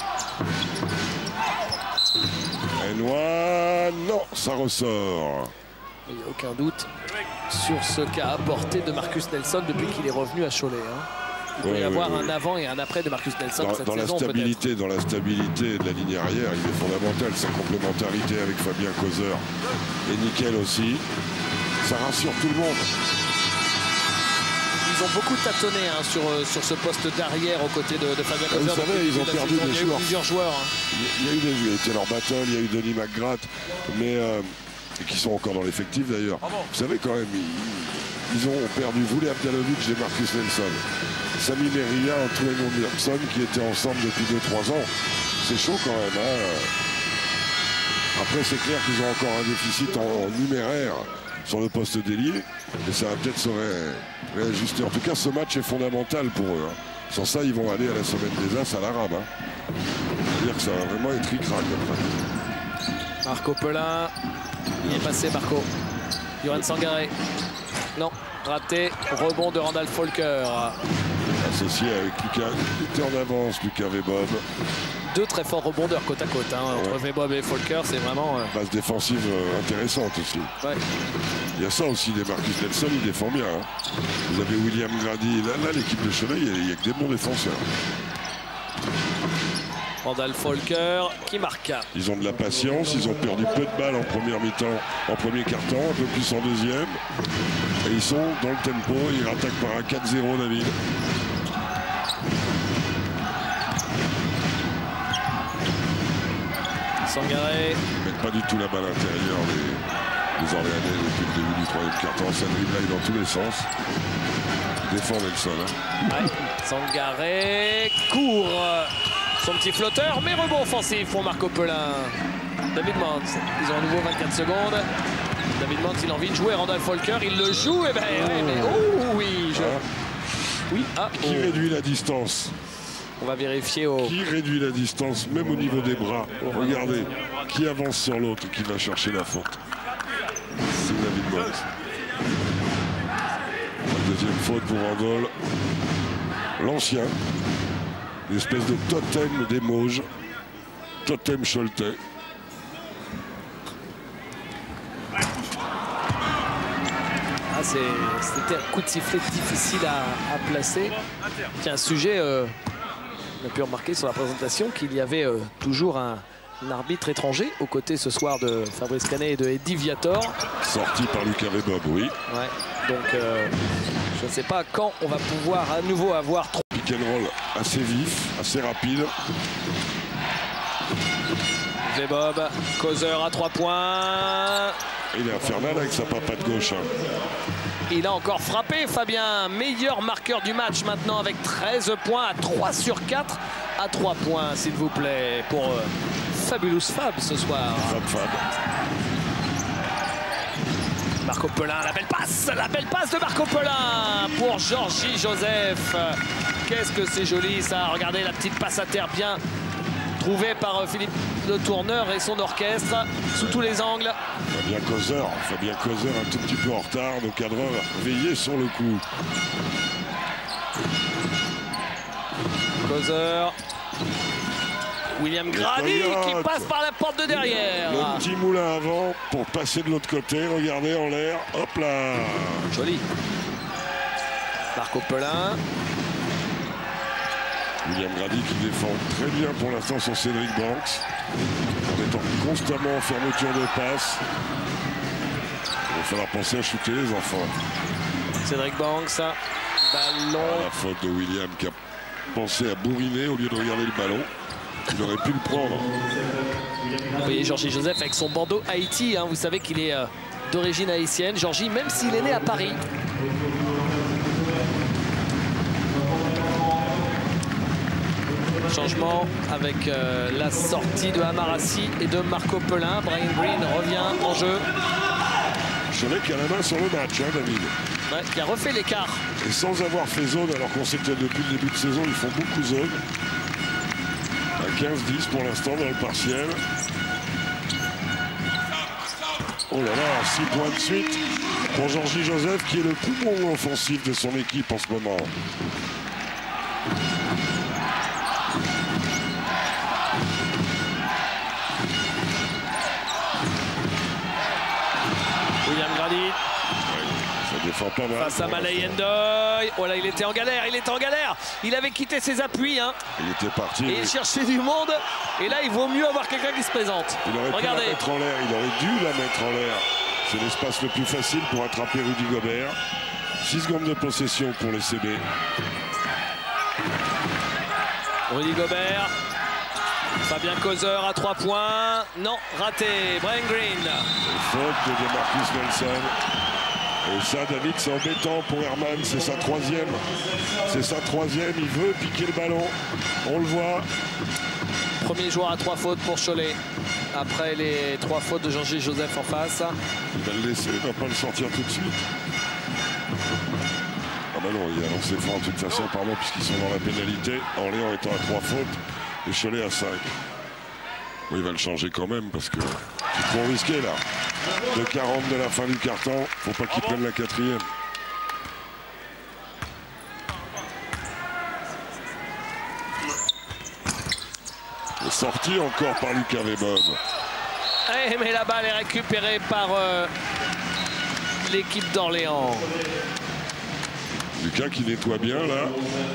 Benoît, non, ça ressort. Il n'y a aucun doute sur ce qu'a apporté de Marcus Nelson depuis qu'il est revenu à Cholet. Hein. Il peut ouais, y avoir ouais, un ouais. avant et un après de Marcus Nelson Dans, cette dans saison, la stabilité, dans la stabilité de la ligne arrière, il est fondamental. Sa complémentarité avec Fabien Causeur est nickel aussi. Ça rassure tout le monde. Ils ont beaucoup tâtonné hein, sur, sur ce poste d'arrière aux côtés de, de Fabien Causeur. Vous savez, ils ont perdu des joueurs. Plusieurs joueurs. Hein. Il y a eu des joueurs. Il y a eu Taylor Battle, il y a eu Denis McGrath, mais euh, qui sont encore dans l'effectif d'ailleurs. Vous savez quand même, ils, ils ont perdu Voulé Abdalovic et Marcus Nelson. Sami Meria, Antoine Anderson qui étaient ensemble depuis deux trois ans. C'est chaud quand même. Hein. Après, c'est clair qu'ils ont encore un déficit en, en numéraire sur le poste d'ailier. Et ça va peut-être se ré, réajuster. En tout cas, ce match est fondamental pour eux. Hein. Sans ça, ils vont aller à la semaine des As à l'arabe. Hein. C'est-à-dire que ça va vraiment être ric-rac après. Marco Pelin. Il est passé, Marco. Yoann Sangaré. Non, raté. Rebond de Randall Folker. Associé avec Lucas, il était en avance, Lucas Vebob. Deux très forts rebondeurs côte à côte hein, entre ouais. Vebob et Folker, c'est vraiment... Euh... Base défensive euh, intéressante aussi. Ouais. Il y a ça aussi, des Marcus Nelson, il défend bien. Hein. Vous avez William Grady, là, là l'équipe de Cholet, il n'y a, a que des bons défenseurs. Randall Folker qui marque. Ils ont de la patience, ils ont perdu peu de balles en première mi-temps, en premier quart-temps, un peu plus en deuxième. Et ils sont dans le tempo, ils rattaquent par un quatre zéro, David. Sangaré. Ils mettent pas du tout la balle intérieure les, les Orléanais depuis le début du troisième quart-temps. Ça dribble dans tous les sens. Défend Nelson. Hein. Ouais. Sangaré court. Son petit flotteur, mais rebond offensif pour Marco Pelin. David Mans, ils ont à nouveau vingt-quatre secondes. David Mans, il a envie de jouer. Randolph Folker, il le joue. Et ben, oh. Ouais, mais oh oui, je... ah. oui. Ah, Qui oh. réduit la distance? On va vérifier au... Qui réduit la distance, même au niveau des bras? Regardez, qui avance sur l'autre, qui va chercher la faute? C'est David Mans. La deuxième faute pour Randall. L'ancien. Une espèce de totem des Mauges. Totem Choletais. Ah, c'était un coup de sifflet difficile à, à placer. Tiens, un sujet, euh, on a pu remarquer sur la présentation qu'il y avait euh, toujours un, un arbitre étranger aux côtés ce soir de Fabrice Canet et de Eddie Viator. Sorti par Lucas Webob, oui. Ouais, donc euh, je ne sais pas quand on va pouvoir à nouveau avoir trop. Pick and roll assez vif, assez rapide. Webob, causeur à trois points. Il est infernal avec sa papate gauche. Hein. Il a encore frappé, Fabien. Meilleur marqueur du match maintenant avec treize points à trois sur quatre. À trois points, s'il vous plaît, pour euh, Fabulous Fab ce soir. Fab Fab. Marco Pelin, la belle passe, la belle passe de Marco Pelin pour Georgie Joseph. Qu'est-ce que c'est joli ça. Regardez la petite passe à terre bien trouvée par Philippe Le Tourneur et son orchestre sous tous les angles. Fabien Causeur, Fabien Causeur un tout petit peu en retard. Nos cadreurs veillés sur le coup. Causeur. William Grady qui passe par la porte de derrière. Le petit moulin avant pour passer de l'autre côté. Regardez en l'air. Hop là. Joli. Marco Pelin. William Grady qui défend très bien pour l'instant sur Cédric Banks. En étant constamment en fermeture de passe. Il va falloir penser à shooter les enfants. Cédric Banks. Ballon. Ah, la faute de William qui a pensé à bourriner au lieu de regarder le ballon. Il aurait pu le prendre. Vous voyez Georgie Joseph avec son bandeau Haïti. Hein, vous savez qu'il est euh, d'origine haïtienne. Georgie, même s'il est né à Paris. Changement avec euh, la sortie de Amarassi et de Marco Pelin. Brian Green revient en jeu. Cholet qui a la main sur le match, hein, David. Ouais, qui a refait l'écart. Et sans avoir fait zone, alors qu'on sait que depuis le début de saison, ils font beaucoup zone. À quinze dix pour l'instant dans le partiel. Oh là là, six points de suite pour Georgie Joseph qui est le poumon offensif de son équipe en ce moment. William Grady. Ça défend pas mal. Face à Malay Ndoye. Oh là, il était en galère, il était en galère. Il avait quitté ses appuis. Hein. Il était parti. Et il cherchait du monde. Et là, il vaut mieux avoir quelqu'un qui se présente. Il aurait Regardez. pu la mettre en l'air. Il aurait dû la mettre en l'air. C'est l'espace le plus facile pour attraper Rudy Gobert. six secondes de possession pour les C B. Rudy Gobert. Fabien Causeur à trois points. Non, raté. Brian Green. Faute de Demarcus Nelson. Et ça, David, c'est embêtant pour Herman. C'est sa troisième. C'est sa troisième. Il veut piquer le ballon. On le voit. Premier joueur à trois fautes pour Cholet. Après les trois fautes de Georgie Joseph en face. Il va le laisser. Il ne va pas le sortir tout de suite. Ah ben non, il a lancé franc de toute façon, pardon, puisqu'ils sont dans la pénalité. Orléans étant à trois fautes. Et Cholet à cinq. Bon, il va le changer quand même parce que c'est trop risqué là. deux quarante de la fin du carton. Faut pas qu'il prenne la quatrième. Sorti encore par Lucas Webob. Eh, mais la balle est récupérée par euh, l'équipe d'Orléans. Lucas qui nettoie bien là.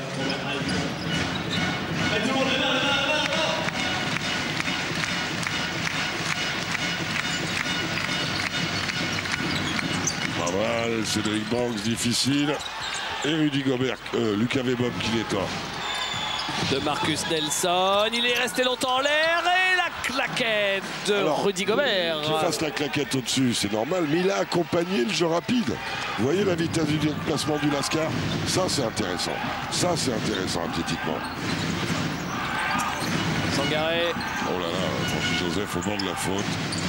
Pas mal, Cédric Banks difficile. Et Rudy Gobert, euh, Lucas Webob qui nettoie. De Marcus Nelson, il est resté longtemps en l'air et la claquette de Alors, Rudy Gobert. Qu'il fasse la claquette au-dessus, c'est normal, mais il a accompagné le jeu rapide. Vous voyez la vitesse du déplacement du Lascar? Ça, c'est intéressant. Ça, c'est intéressant athlétiquement. Sangaré. Oh là là, Francis Joseph au bord de la faute.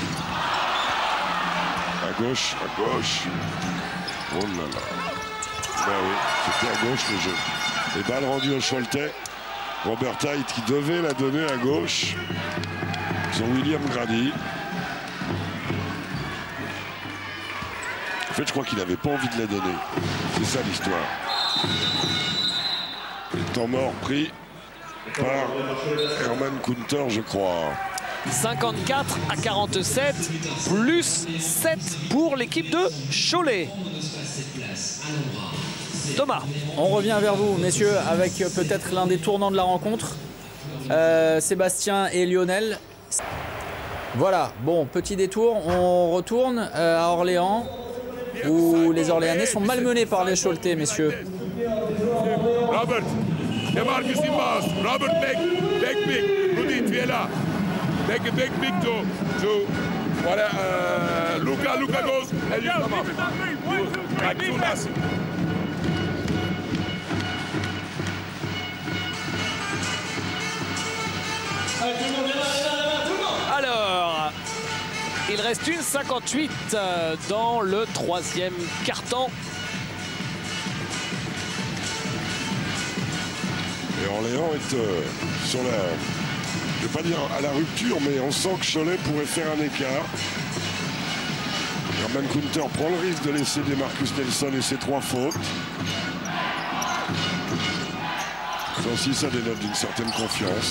À gauche, à gauche. Oh là là. Ben oui, c'était à gauche le jeu. Les balles rendues au Choletais. Robert Hite qui devait la donner à gauche. Sur William Grady. En fait, je crois qu'il n'avait pas envie de la donner. C'est ça l'histoire. Le temps mort pris par Herman Kunter, je crois. cinquante-quatre à quarante-sept, plus sept pour l'équipe de Cholet. Thomas. On revient vers vous, messieurs, avec peut-être l'un des tournants de la rencontre. Euh, Sébastien et Lionel. Voilà, bon, petit détour. On retourne euh, à Orléans, où les Orléanais sont malmenés par les Choletais, messieurs. Robert, Demarcus Imbas, Robert Beck, Beck Beck, Rudy, tu es là. Beck Beck Beck to, to, voilà, euh, Luca, Luca goes, and you come up. Back to us. Alors, il reste une cinquante-huit dans le troisième quart-temps. Et Orléans est euh, sur la, je ne vais pas dire à la rupture, mais on sent que Cholet pourrait faire un écart. Herman Kunter prend le risque de laisser Demarcus Nelson et ses trois fautes. Ça aussi, ça dénote d'une certaine confiance.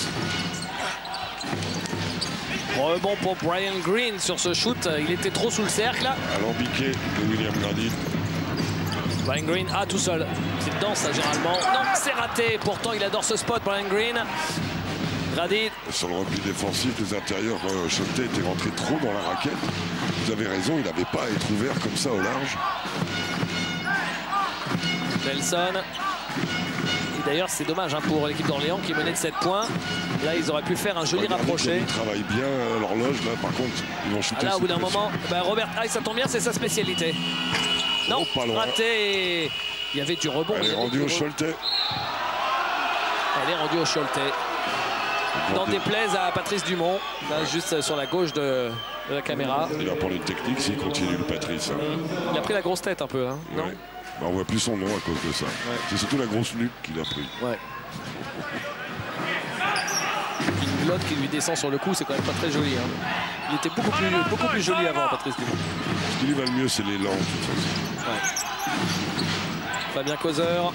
Rebond pour Brian Green sur ce shoot. Il était trop sous le cercle. Alambiqué de William Grady. Brian Green, ah, tout seul. C'est dedans, ça, généralement. Non, c'est raté. Pourtant, il adore ce spot, Brian Green. Grady. Sur le repli défensif, les intérieurs euh, Choletais étaient rentrés trop dans la raquette. Vous avez raison, il n'avait pas à être ouvert comme ça au large. Nelson. Et d'ailleurs, c'est dommage hein, pour l'équipe d'Orléans qui menait de sept points. Là, ils auraient pu faire un joli Regardez rapproché. Ils travaillent bien euh, l'horloge. Là, par contre, ils vont shooter. Ah là, au bout d'un moment, bah, Robert Hite, ça tombe bien, c'est sa spécialité. Non, oh, pas loin. Raté. Et il y avait du rebond. Elle est rendue au Choletais. Elle est rendue au Choletais. N'en déplaise à Patrice Dumont, là, juste sur la gauche de, de la caméra. Il a pour les techniques s'il continue le Patrice. Hein. Il a pris la grosse tête un peu, hein, non ouais. Bah, on voit plus son nom à cause de ça. Ouais. C'est surtout la grosse nuque qu'il a pris. Ouais. Une glotte qui lui descend sur le cou, c'est quand même pas très joli. Hein. Il était beaucoup plus, beaucoup plus joli avant, Patrice Dumont. Ce qui lui va le mieux, c'est l'élan. Ouais. Fabien Causeur.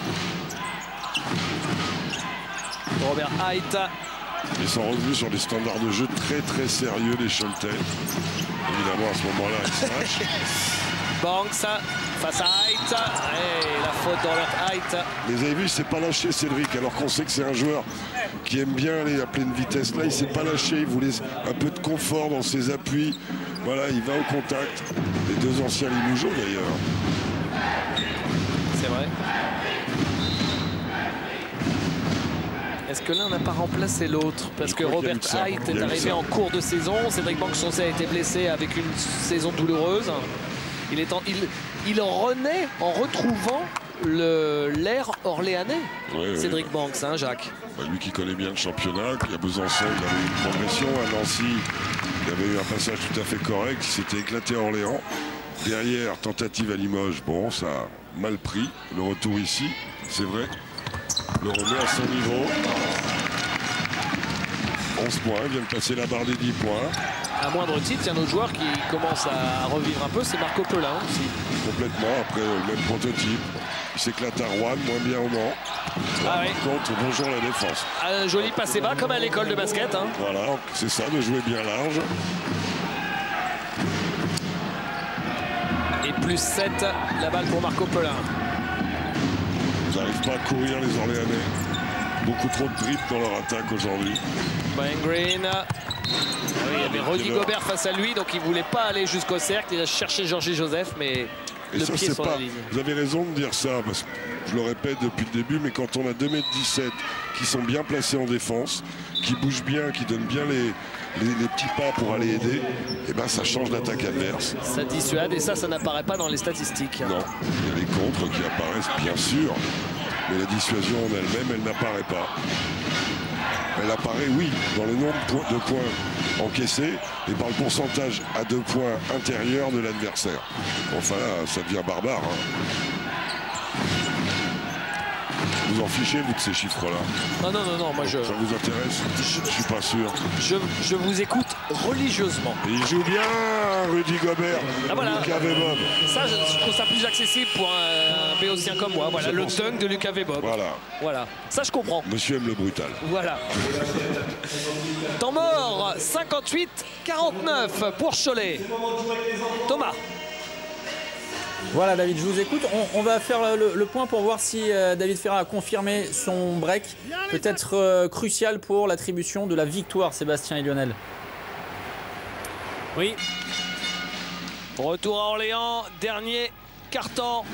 Robert Hite. Ils sont revenus sur des standards de jeu très très sérieux des Choletais. Évidemment, à ce moment-là, ils se lâchent. Banks face à Hite. Et la faute de Robert Hite. Mais vous avez vu, il s'est pas lâché, Cédric, alors qu'on sait que c'est un joueur qui aime bien aller à pleine vitesse. Là, il s'est pas lâché, il voulait un peu de confort dans ses appuis. Voilà, il va au contact. Les deux anciens Limougeaux, d'ailleurs. C'est vrai. Est-ce que l'un n'a pas remplacé l'autre? Parce que Robert Hite est arrivé en cours de saison. Cédric Banks a été blessé avec une saison douloureuse. Il, est en, il, il renaît en retrouvant l'air orléanais. Oui, Cédric oui. Banks, hein, Jacques. Bah, lui qui connaît bien le championnat, puis à Besançon, il avait eu une progression. À Nancy, il avait eu un passage tout à fait correct. Il s'était éclaté à Orléans. Derrière, tentative à Limoges. Bon, ça a mal pris. Le retour ici, c'est vrai. Le remet à son niveau. onze points, il vient de passer la barre des dix points. À moindre titre, il y a un autre joueur qui commence à revivre un peu, c'est Marco Pelin aussi. Complètement, après le même prototype. Il s'éclate à Rouen, moins bien au Mans. Ah oui. Par contre, bonjour la défense. Un joli passé bas, comme à l'école de basket. Hein. Voilà, c'est ça, de jouer bien large. Et plus sept, la balle pour Marco Pelin. Ils n'arrivent pas à courir, les Orléanais. Beaucoup trop de dribbles dans leur attaque aujourd'hui. Brian Green. Oui, il y avait Rudy Gobert face à lui, donc il ne voulait pas aller jusqu'au cercle. Il a cherché Georgie Joseph, mais Et de ça, pied c'est sur pas, la ligne. vous avez raison de dire ça, parce que je le répète depuis le début, mais quand on a deux mètres dix-sept qui sont bien placés en défense, qui bougent bien, qui donnent bien les, les, les petits pas pour aller aider, et ben ça change l'attaque adverse. Ça dissuade et ça, ça n'apparaît pas dans les statistiques. Non, il y a les contres qui apparaissent bien sûr, mais la dissuasion en elle-même, elle n'apparaît pas. Elle apparaît, oui, dans le nombre de points, de points encaissés et par le pourcentage à deux points intérieurs de l'adversaire. Enfin là, ça devient barbare. Hein. Vous en fichez, vous, de ces chiffres-là? Non, non, non, non, moi je... Ça vous intéresse? Je ne suis pas sûr. Je, je vous écoute religieusement. Et il joue bien, Rudy Gobert. Ah, voilà. Lucas Vebob. Ça, je, je trouve ça plus accessible pour un, un béotien comme moi. Voilà, le dunk de Lucas Vebob. Voilà. Voilà. Ça, je comprends. Monsieur aime le brutal. Voilà. Temps mort, cinquante-huit quarante-neuf pour Cholet. Thomas. Voilà David, je vous écoute. On, on va faire le, le point pour voir si euh, David Ferrer a confirmé son break. Peut-être euh, crucial pour l'attribution de la victoire, Sébastien et Lionel. Oui. Retour à Orléans, dernier quart-temps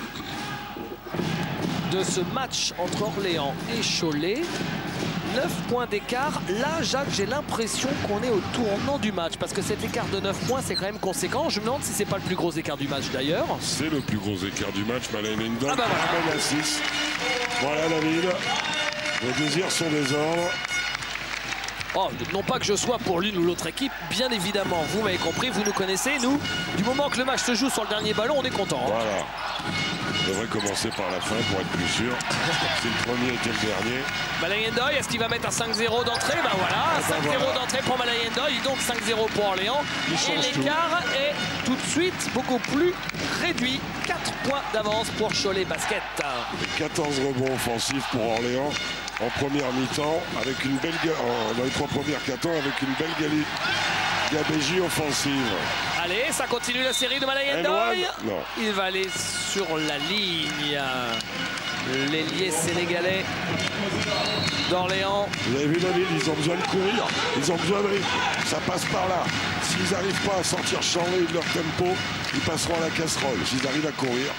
de ce match entre Orléans et Cholet. neuf points d'écart. Là, Jacques, j'ai l'impression qu'on est au tournant du match parce que cet écart de neuf points, c'est quand même conséquent. Je me demande si c'est pas le plus gros écart du match d'ailleurs. C'est le plus gros écart du match. Malayan Ndong ah bah voilà. à six. Voilà David. Vos désirs sont des ordres. Oh, non pas que je sois pour l'une ou l'autre équipe, bien évidemment, vous m'avez compris, vous nous connaissez, nous, du moment que le match se joue sur le dernier ballon, on est content. Hein. Voilà. On devrait commencer par la fin pour être plus sûr. Si le premier était le dernier. Malayan Ndong, est-ce qu'il va mettre un cinq zéro d'entrée? Ben voilà, cinq zéro voilà. d'entrée pour Malayan Ndong, donc cinq zéro pour Orléans. Et l'écart est tout de suite beaucoup plus réduit. quatre points d'avance pour Cholet Basket. quatorze rebonds offensifs pour Orléans en première mi-temps, avec une belle dans les trois premières quatorze avec une belle gali... gabégie offensive. Allez, ça continue la série de Malayan Ndong. Il va aller sur la ligne. L'ailier sénégalais d'Orléans. Vous avez vu David, ils ont besoin de courir, ils ont besoin de rythme. Ça passe par là. S'ils n'arrivent pas à sortir Charlet de leur tempo, ils passeront à la casserole. S'ils arrivent à courir.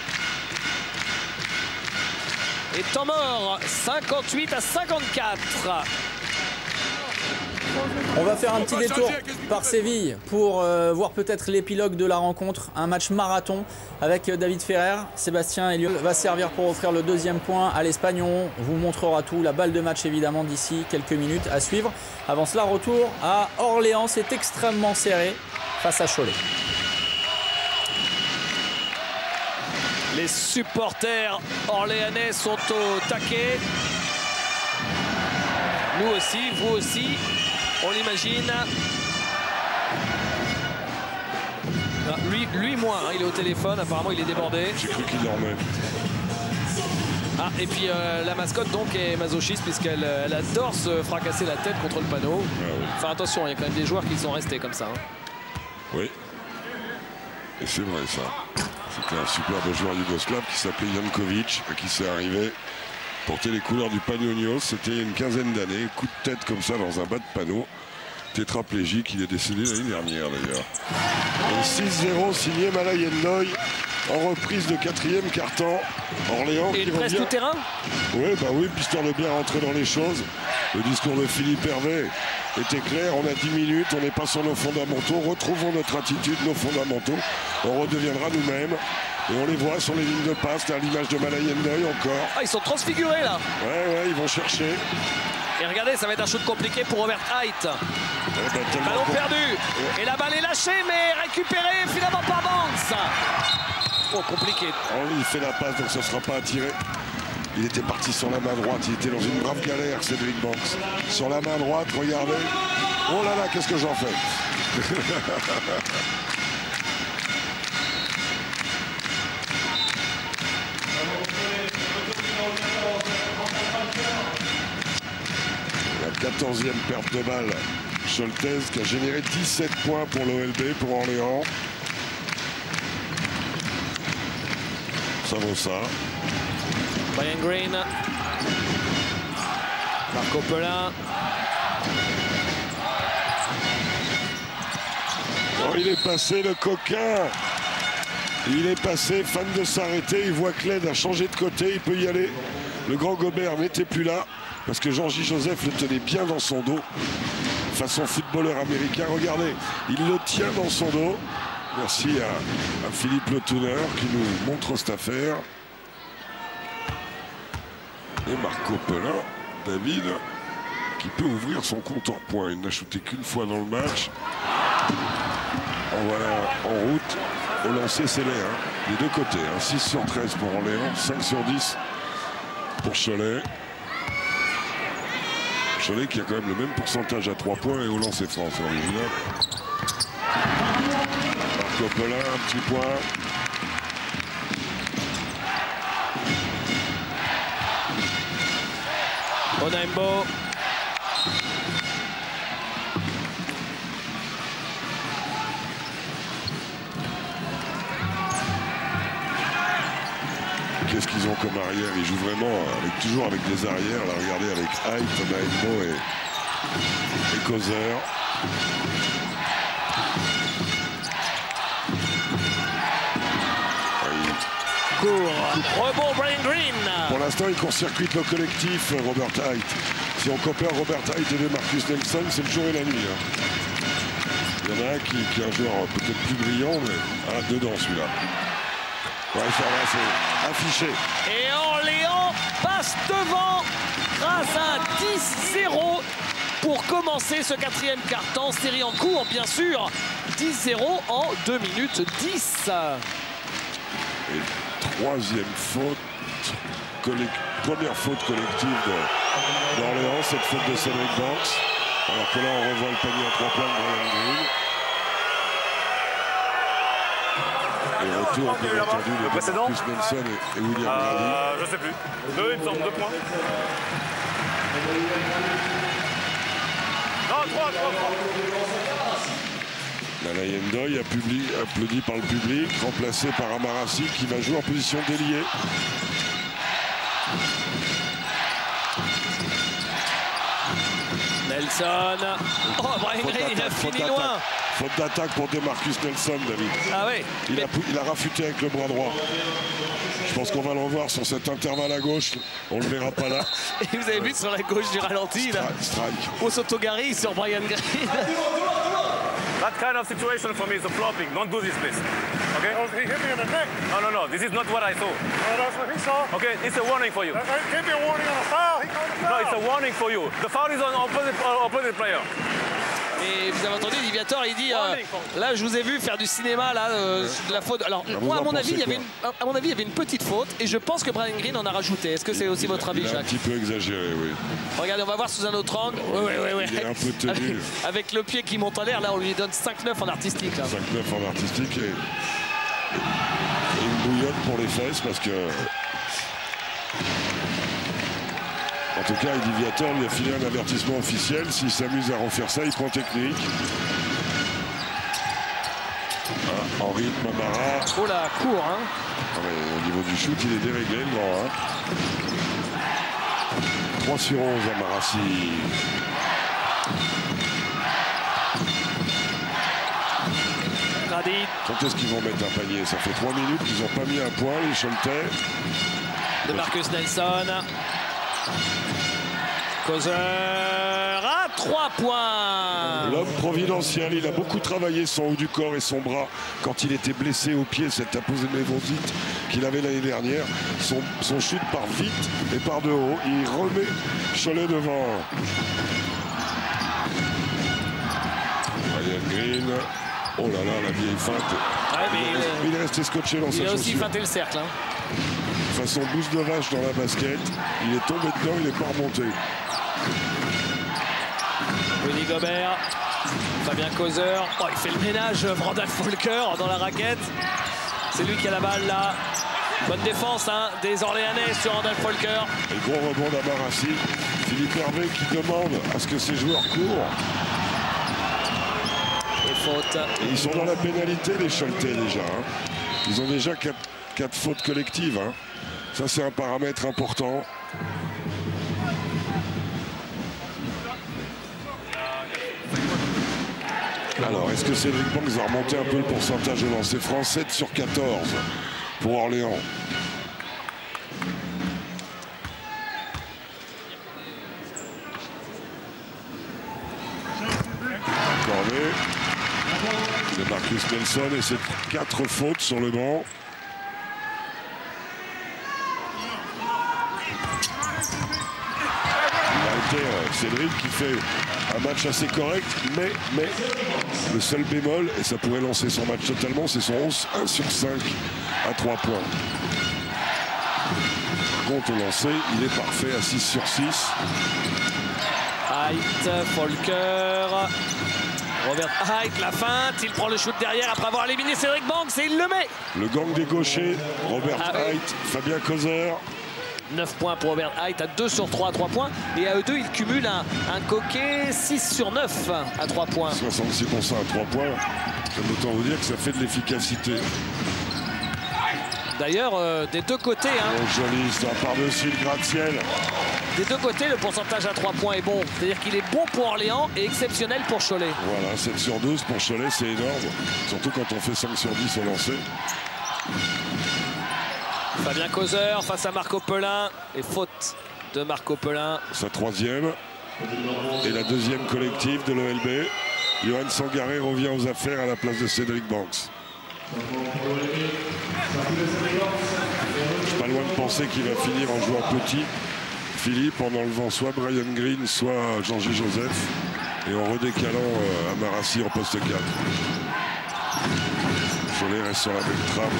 Et temps mort, cinquante-huit à cinquante-quatre. On va faire un petit détour par Séville pour euh, voir peut-être l'épilogue de la rencontre. Un match marathon avec David Ferrer. Sébastien Elliott va servir pour offrir le deuxième point à l'Espagne. On vous montrera tout. La balle de match évidemment d'ici quelques minutes à suivre. Avant cela, retour à Orléans. C'est extrêmement serré face à Cholet. Les supporters orléanais sont au taquet. Nous aussi, vous aussi. On l'imagine. Lui, lui moins, hein, il est au téléphone, apparemment il est débordé. J'ai cru qu'il dormait. Ah, et puis euh, la mascotte donc est masochiste puisqu'elle elle adore se fracasser la tête contre le panneau. Ah oui. Enfin attention, il y a quand même des joueurs qui sont restés comme ça. Hein. Oui. Et c'est vrai ça. C'était un superbe joueur yougoslave qui s'appelait Jankovic, à qui c'est arrivé. Porter les couleurs du Panionios, c'était il y a une quinzaine d'années. Coup de tête comme ça dans un bas de panneau. Tétraplégique, il est décédé l'année dernière d'ailleurs. Et six zéro signé Malayan Ndong en reprise de quatrième quart-temps. Orléans Et qui il presse revient. tout terrain. Oui, bah oui, histoire de bien rentrer dans les choses. Le discours de Philippe Hervé était clair. On a dix minutes, on n'est pas sur nos fondamentaux. Retrouvons notre attitude, nos fondamentaux. On redeviendra nous-mêmes. Et on les voit sur les lignes de passe, à l'image de Malayan Ndong encore. Ah, ils sont transfigurés là. Ouais, ouais, ils vont chercher. Et regardez, ça va être un shoot compliqué pour Robert Height. Ouais, bah, Ballon con... perdu. Ouais. Et la balle est lâchée, mais récupérée finalement par Banks. Oh, compliqué. Oh, il fait la passe, donc ça ne sera pas attiré. Il était parti sur la main droite. Il était dans une grave galère, Cédric Banks. Sur la main droite, regardez. Oh là là, qu'est-ce que j'en fais? La quatorzième perte de balle. Scholtez qui a généré dix-sept points pour l'O L B, pour Orléans. Ça vaut ça. Brian Green. Marco Pelin. Oh, il est passé le coquin. Il est passé, fan de s'arrêter. Il voit que l'aide a changé de côté. Il peut y aller. Le grand Gobert n'était plus là parce que Georgie Joseph le tenait bien dans son dos. Façon footballeur américain. Regardez, il le tient dans son dos. Merci à, à Philippe Le Tourneur qui nous montre cette affaire. Et Marco Pelin, David, qui peut ouvrir son compte hors point. Il n'a shooté qu'une fois dans le match. En voilà en route. Au lancer, c'est les hein, des deux côtés. Hein. six sur treize pour Orléans, cinq sur dix pour Cholet. Cholet qui a quand même le même pourcentage à trois points et au lancer franc, c'est original. Marco Pelin, un petit point. Onaimbo. Qu'est-ce qu'ils ont comme arrière? Ils jouent vraiment avec, toujours avec des arrières. Là, regardez avec Height, Onaimbo et, et Kozer. Court. Rebond Brian Green. Pour l'instant, il court-circuite le collectif, Robert Height. Si on compare Robert Height et de Marcus Nelson, c'est le jour et la nuit. Hein. Il y en a un qui, qui est un joueur peut-être plus brillant, mais ah, dedans celui-là. Ouais, ça là, c'est affiché. Et Orléans passe devant grâce à un dix zéro pour commencer ce quatrième quart-temps. Série en cours, bien sûr. dix zéro en deux minutes dix. Et troisième faute, première faute collective d'Orléans, cette faute de Cédric Banks. Alors que là, on revoit le panier à trois points de Brian Green. Et retour, bien entendu, de Marcus Nelson et, et William euh, Grady. Je sais plus. Deux, il me semble, deux points. Non, trois, trois, trois. La Layendoy applaudi par le public, remplacé par Amarassi qui va jouer en position déliée. Nelson. Oh, Brian Green, il a fini loin. Faute d'attaque pour Demarcus Nelson, David. Ah ouais. Il, mais... a, il a rafuté avec le bras droit. Je pense qu'on va le revoir sur cet intervalle à gauche. On ne le verra pas là. Et vous avez vu sur la gauche du ralenti, là. Strike. Osotogari sur Brian Green. That kind of situation for me is a flopping. Don't do this, please. Okay? He hit me in the neck. No, no, no. This is not what I saw. Well, that's what he saw. Okay, it's a warning for you. That, that gave me a warning on a foul. He called a foul. No, it's a warning for you. The foul is on opposite, uh, opposite player. Et vous avez entendu, Liviator, il dit euh, là, je vous ai vu faire du cinéma, là, euh, de la faute. Alors, moi, à mon avis, il y avait une, à mon avis, il y avait une petite faute, et je pense que Brian Green en a rajouté. Est-ce que c'est aussi il votre a, avis, il a Jacques? Un petit peu exagéré, oui. Regardez, on va voir sous un autre angle. Oui, oui, oui. Il est un peu tenu. Avec, avec le pied qui monte en l'air, là, on lui donne cinq neuf en artistique. cinq neuf en artistique et, et une bouillotte pour les fesses parce que. En tout cas, Eddie Viator lui a filé un avertissement officiel. S'il s'amuse à refaire ça, il prend technique. Ah, en rythme, Amara. Oh là, court, hein. Ah, mais au niveau du shoot, il est déréglé, le grand. Hein. trois sur onze, Amarassi. Grady. Quand est-ce qu'ils vont mettre un panier? Ça fait trois minutes qu'ils n'ont pas mis un point, les Choletais. De Marcus Nelson. Kozer à trois points. L'homme providentiel, il a beaucoup travaillé son haut du corps et son bras quand il était blessé au pied, cette aponévrosite qu'il avait l'année dernière. Son, son shoot part vite et part de haut. Il remet Cholet devant. Brian Green. Oh là là, la vieille feinte. Ouais, mais il, est, il est resté scotché dans il sa a chaussure. aussi feinté le cercle. Hein. Façon bouse de vache dans la basket. Il est tombé dedans, il n'est pas remonté. Rudy Gobert. Fabien Kozer. Oh, il fait le ménage, Randall Folker dans la raquette. C'est lui qui a la balle là. Bonne défense hein, des Orléanais sur Randall Folker. Et gros rebond d'Amarassi. Philippe Hervé qui demande à ce que ses joueurs courent. Et faute. Et ils sont dans la pénalité, les Choletais déjà. Hein. Ils ont déjà quatre fautes collectives. Hein. Ça, c'est un paramètre important. Alors, est-ce que Cédric Banks va remonter un peu le pourcentage au lancer franc? Sept sur quatorze pour Orléans. Cornet de Marcus Nelson et c'est quatre fautes sur le banc. Cédric qui fait un match assez correct, mais, mais le seul bémol, et ça pourrait lancer son match totalement, c'est son onze un sur cinq à trois points. Par contre, au lancer, il est parfait à six sur six. Height, Folker, Robert Height, la feinte, il prend le shoot derrière après avoir éliminé Cédric Banks et il le met. Le gang des gauchers, Robert ah, Height, oui. Fabien Causer. neuf points pour Robert Height à deux sur trois à trois points. Et à eux deux, ils cumulent un, un coquet six sur neuf à trois points. soixante-six pour cent à trois points. J'aime autant vous dire que ça fait de l'efficacité. D'ailleurs, euh, des deux côtés. Hein, oh, joli, c'est par-dessus le gratte-ciel. Des deux côtés, le pourcentage à trois points est bon. C'est-à-dire qu'il est bon pour Orléans et exceptionnel pour Cholet. Voilà, sept sur douze pour Cholet, c'est énorme. Surtout quand on fait cinq sur dix au lancer. Fabien Causer face à Marco Pelin et faute de Marco Pelin. Sa troisième et la deuxième collective de l'O L B. Johan Sangaré revient aux affaires à la place de Cédric Banks. Je suis pas loin de penser qu'il va finir en jouant petit, Philippe, en enlevant soit Brian Green, soit Jean-J Joseph et en redécalant euh, Amarassi en poste quatre. Cholet reste sur la belle trame.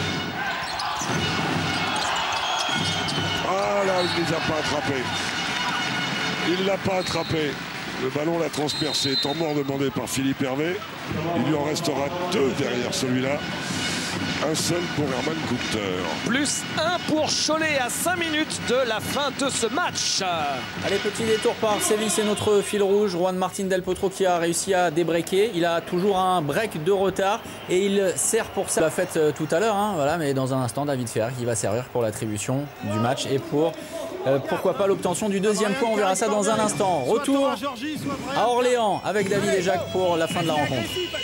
Ah là, il ne les a pas attrapés. Il ne l'a pas attrapé. Le ballon l'a transpercé. Temps mort demandé par Philippe Hervé. Il lui en restera deux derrière celui-là. Un seul pour Herman Coulter. Plus un pour Cholet à cinq minutes de la fin de ce match. Allez, petit détour par Séville, c'est notre fil rouge. Juan Martín del Potro qui a réussi à débreaker. Il a toujours un break de retard et il sert pour ça. La fête tout à l'heure, hein, voilà, mais dans un instant, David Ferrer qui va servir pour l'attribution du match et pour euh, pourquoi pas l'obtention du deuxième point. On verra ça dans un instant. Retour à Orléans avec David et Jacques pour la fin de la rencontre.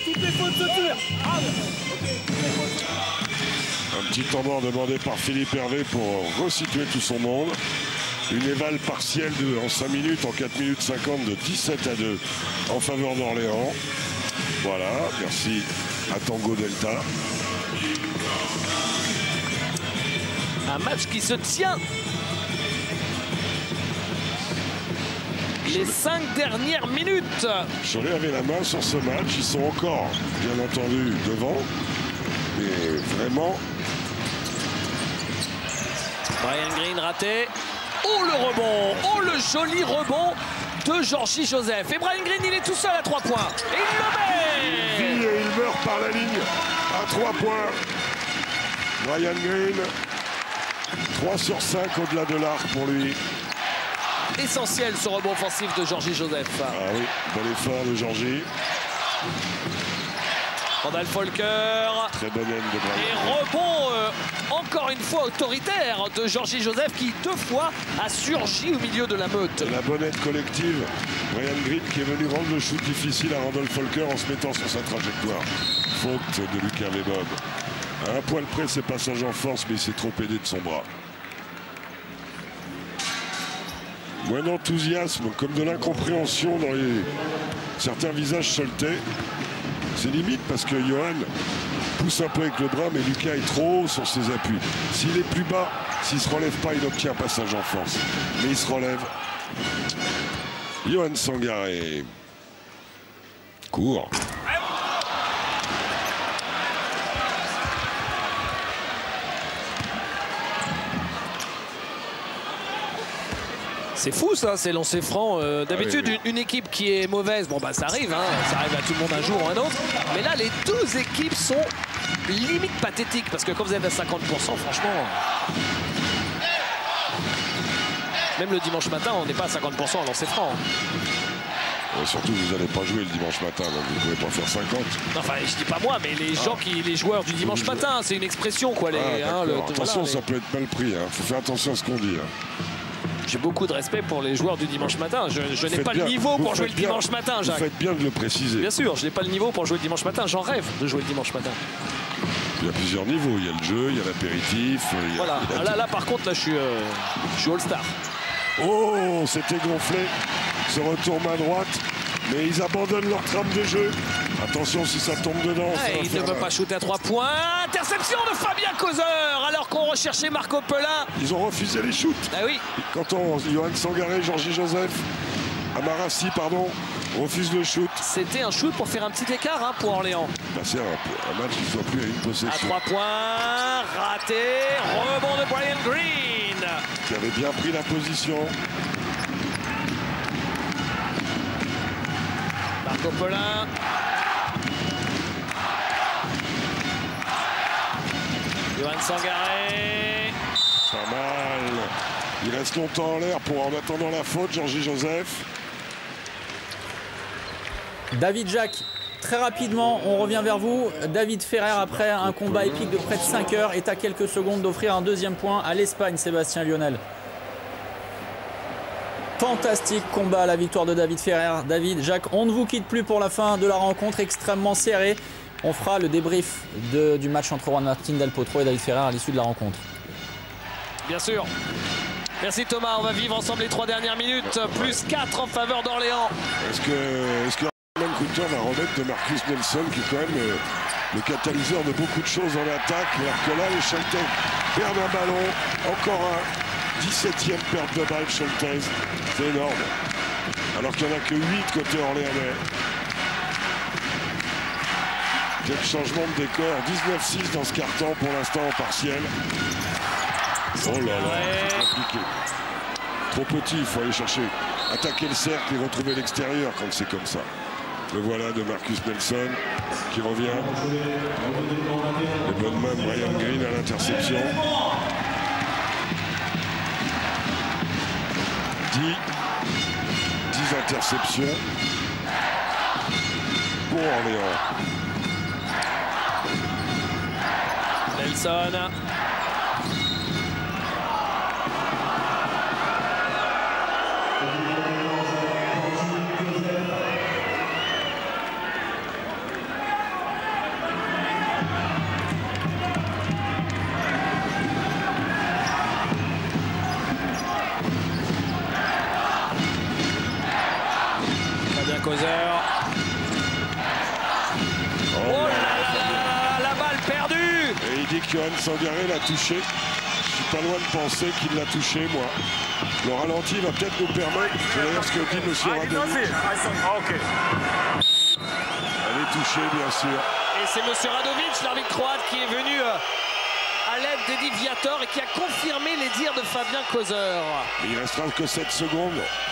Un petit temps mort demandé par Philippe Hervé pour resituer tout son monde. Une éval partielle de, en cinq minutes, en quatre minutes cinquante de dix-sept à deux en faveur d'Orléans. Voilà, merci à Tango Delta. Un match qui se tient. Les cinq dernières minutes. Cholet avait la main sur ce match. Ils sont encore, bien entendu, devant. Mais vraiment... Brian Green raté. Oh le rebond, oh le joli rebond de Jean-J Joseph. Et Brian Green, il est tout seul à trois points. Et il le met. Il vit et il meurt par la ligne à trois points. Brian Green, trois sur cinq au-delà de l'arc pour lui. Essentiel ce rebond offensif de Jean-J Joseph. Ah oui, bon effort de Jean-J. Randall Folker. Très bonne haine de Brian. Et rebond euh, encore une fois autoritaire de Jean-J Joseph qui deux fois a surgi au milieu de la meute. La bonne aide collective. Brian Green qui est venu rendre le shoot difficile à Randolph Folker en se mettant sur sa trajectoire. Faute de Lucas Webob. À un poil près, c'est passage en force, mais il s'est trop aidé de son bras. Moins d'enthousiasme, comme de l'incompréhension dans les... certains visages choletais. C'est limite parce que Johan pousse un peu avec le bras, mais Lucas est trop haut sur ses appuis. S'il est plus bas, s'il ne se relève pas, il obtient un passage en force. Mais il se relève. Johan Sangaré. Court. C'est fou ça, ces lancers francs. Euh, D'habitude, ah oui, oui. une, une équipe qui est mauvaise, bon bah ça arrive, hein, ça arrive à tout le monde un jour ou un autre. Mais là, les deux équipes sont limite pathétiques parce que quand vous êtes à cinquante pour cent, franchement, même le dimanche matin, on n'est pas à cinquante pour cent en lancers francs. Et surtout, vous n'allez pas jouer le dimanche matin, donc vous ne pouvez pas faire cinquante. Enfin, je dis pas moi, mais les gens qui, les joueurs du dimanche matin, c'est une expression quoi. Les, ah, hein, le, attention, voilà, ça les... peut être mal pris. Il hein. faut faire attention à ce qu'on dit. Hein. j'ai beaucoup de respect pour les joueurs du dimanche matin. Je, je n'ai pas bien, le niveau pour jouer le bien, dimanche matin, Jacques. Vous faites bien de le préciser. Bien sûr, je n'ai pas le niveau pour jouer le dimanche matin. J'en rêve de jouer le dimanche matin. Il y a plusieurs niveaux. Il y a le jeu, il y a l'apéritif. Voilà. Il y a... Là, là, par contre, là, je suis, euh, je suis All-Star. Oh, c'était gonflé. Ce retour main droite. Mais ils abandonnent leur trame de jeu. Attention, si ça tombe dedans. Ah, ça il ne veut mal. pas shooter à trois points. Interception de Fabien Causeur, alors qu'on recherchait Marco Pelin. Ils ont refusé les shoots. Ah oui. Quand on, Johan Sangaré, Georgie Joseph, Amarassi, pardon, refuse le shoot. C'était un shoot pour faire un petit écart hein, pour Orléans. Bah, c'est un, un match qui ne soit plus à une possession. À trois points, raté, rebond de Brian Green. Qui avait bien pris la position. Marco Pelin. Johan Sangaré. Pas mal. Il reste longtemps en l'air pour en attendant la faute, Georgie Joseph. David Jacques, très rapidement, on revient vers vous. David Ferrer, après un combat épique de près de cinq heures, est à quelques secondes d'offrir un deuxième point à l'Espagne, Sébastien Lionel. Fantastique combat à la victoire de David Ferrer. David, Jacques, on ne vous quitte plus pour la fin de la rencontre, extrêmement serrée. On fera le débrief de, du match entre Juan Martín del Potro et David Ferrer à l'issue de la rencontre. Bien sûr. Merci Thomas, on va vivre ensemble les trois dernières minutes. Plus quatre en faveur d'Orléans. Est-ce que, est-ce que Mancounter va remettre de Marcus Nelson, qui est quand même le, le catalyseur de beaucoup de choses en attaque, alors que là, les Choltais perdent un ballon. Encore un dix-septième perte de balle, Choltais. C'est énorme. Alors qu'il n'y en a que huit côté orléanais. Quel changement de décor. dix-neuf six dans ce carton pour l'instant en partiel. Oh là là, c'est compliqué. Trop petit, il faut aller chercher. Attaquer le cercle et retrouver l'extérieur quand c'est comme ça. Le voilà de Marcus Nelson qui revient. Les bonnes mains de Brian Green à l'interception. dix, dix interceptions pour Orléans. Nelson. Fabien Causeur. Oh là là, la balle perdue. Et il dit que Johan Sangaré l'a touché. Je suis pas loin de penser qu'il l'a touché, moi. Le ralenti va peut-être nous permettre. C'est d'ailleurs ce que dit M. Radovic. Elle est touchée, bien sûr. Et c'est M. Radovic, l'arbitre croate, qui est venu à l'aide d'Edi Viator et qui a confirmé les dires de Fabien Causeur. Il restera que sept secondes.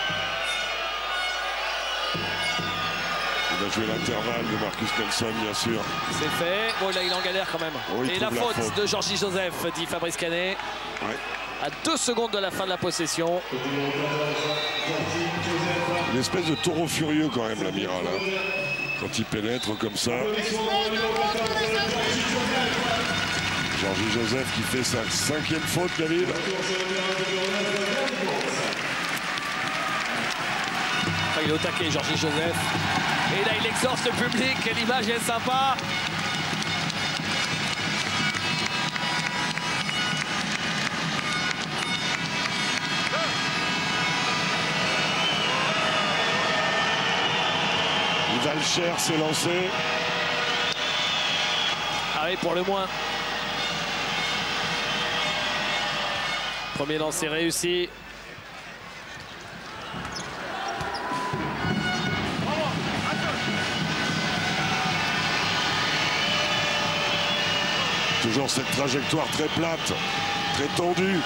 Il va jouer l'intervalle de Marcus Nelson, bien sûr. C'est fait. Bon, là, il est en galère quand même. Oh, et la faute, la faute de Georgie Joseph, dit Fabrice Canet. Ouais. À deux secondes de la fin de la possession. Une espèce de taureau furieux quand même, l'amiral. Hein. Quand il pénètre comme ça. Georgie Joseph qui fait sa cinquième faute, David. Il est au taquet, Georgie Joseph. Et là, il exorce le public. L'image est sympa. Valcher s'est lancé. Ah oui, pour le moins. Premier lancer réussi. Toujours cette trajectoire très plate, très tendue.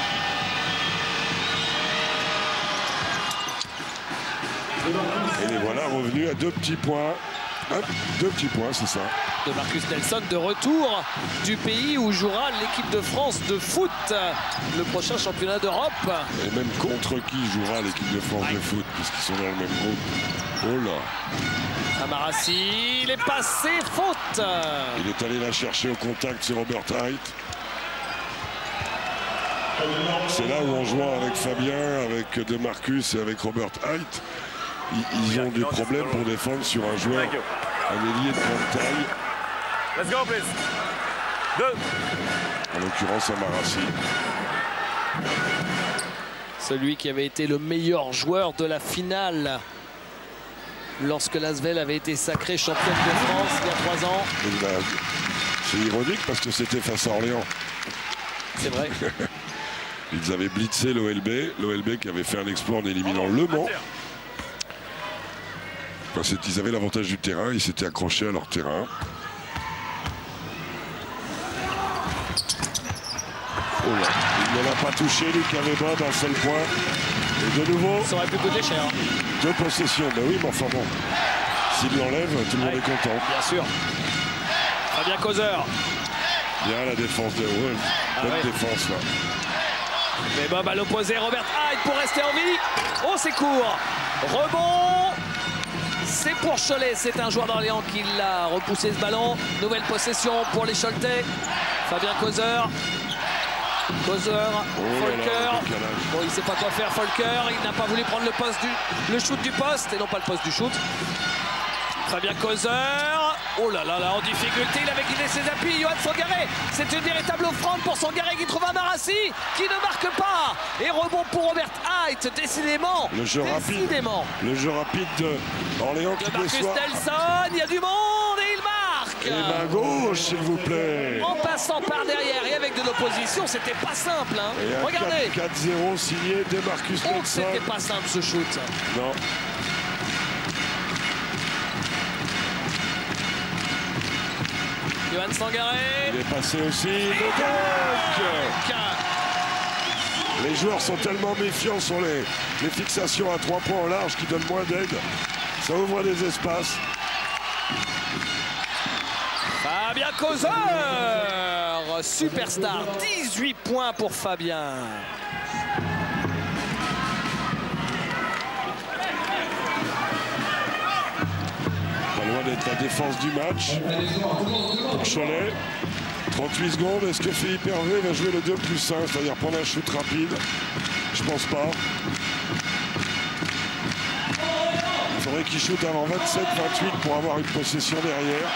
Et les voilà revenus à deux petits points. Hop, deux petits points, c'est ça. De Marcus Nelson, de retour du pays où jouera l'équipe de France de foot, le prochain championnat d'Europe. Et même contre qui jouera l'équipe de France de foot, puisqu'ils sont dans le même groupe. Oh là. Amarassi, il est passé, faute. Il est allé la chercher au contact, c'est Robert Wright. C'est là où en jouant avec Fabien, avec Demarcus et avec Robert Hite, ils, ils ont des problèmes pour défendre sur un joueur, un ailier de grande taille. Let's go, please. Deux. En l'occurrence, Amarassi. Celui qui avait été le meilleur joueur de la finale lorsque l'Asvel avait été sacré championne de France il y a trois ans. Ben, c'est ironique parce que c'était face à Orléans. C'est vrai. Ils avaient blitzé l'O L B, l'O L B qui avait fait un exploit en éliminant Le Mans. Enfin, ils avaient l'avantage du terrain, ils s'étaient accrochés à leur terrain. Oh là, il ne l'a pas touché, Luc Aveba d'un seul point. Et de nouveau, ça aurait pu coûter cher. Deux possessions, ben oui, mais enfin bon. S'il l'enlève, tout le monde est content. Bien sûr. Fabien Causeur. Bien la défense de Wolf. Ah Bonne ouais. défense là. Mais Bob à l'opposé, Robert Hite pour rester en vie. Oh, c'est court. Rebond. C'est pour Cholet. C'est un joueur d'Orléans qui l'a repoussé ce ballon. Nouvelle possession pour les Choletais. Fabien Causeur. Causeur, oh Folker. Là, bon, il ne sait pas quoi faire, Folker. Il n'a pas voulu prendre le poste du, le shoot du poste et non pas le poste du shoot. Fabien Causeur. Oh là là là, en difficulté, il avait guidé ses appuis. Johan Sangaré, c'est une véritable offrande pour Sangaré qui trouve un Amarassi qui ne marque pas. Et rebond pour Robert Hite, décidément. Le jeu décidément. rapide. Le jeu rapide de Orléans qui de Marcus déçoit. Nelson, il y a du monde et il marque. Et main gauche, s'il vous plaît. En passant par derrière et avec de l'opposition, c'était pas simple. Hein. Regardez. quatre zéro signé de Marcus Oh, Nelson. c'était pas simple ce shoot. Non. Johan Sangaré. Il est passé aussi. Le dunk. Les joueurs sont tellement méfiants sur les, les fixations à trois points en large qui donnent moins d'aide. Ça ouvre des espaces. Fabien Causeur, superstar, dix-huit points pour Fabien. Pas loin d'être la défense du match pour Cholet. trente-huit secondes, est-ce que Philippe Hervé va jouer le deux plus un, c'est-à-dire prendre un shoot rapide? Je pense pas. Il faudrait qu'il shoot avant vingt-sept vingt-huit pour avoir une possession derrière.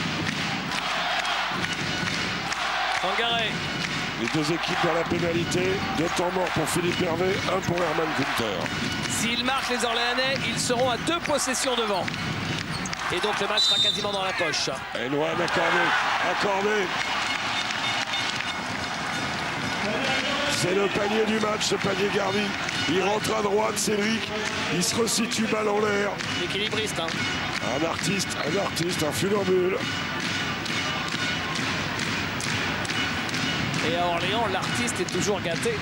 Sangaré. Les deux équipes dans la pénalité. Deux temps morts pour Philippe Hervé, un pour Herman Günther. S'ils marquent les Orléanais, ils seront à deux possessions devant. Et donc le match sera quasiment dans la poche. Enwan accordé, accordé. C'est le panier du match, ce panier garni. Il rentre à droite, Cédric. Il se resitue balle en l'air. Équilibriste. Hein. Un artiste, un artiste, un funambule. Et à Orléans, l'artiste est toujours gâté.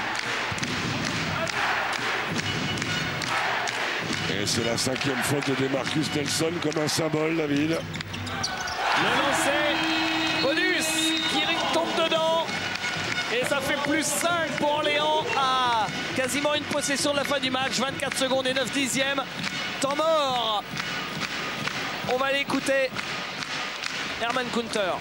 Et c'est la cinquième faute de Demarcus Nelson comme un symbole, David. Le lancer, bonus, Kirin tombe dedans. Et ça fait plus cinq pour Orléans à quasiment une possession de la fin du match. vingt-quatre secondes et neuf dixièmes. Temps mort. On va aller écouter Herman Günther.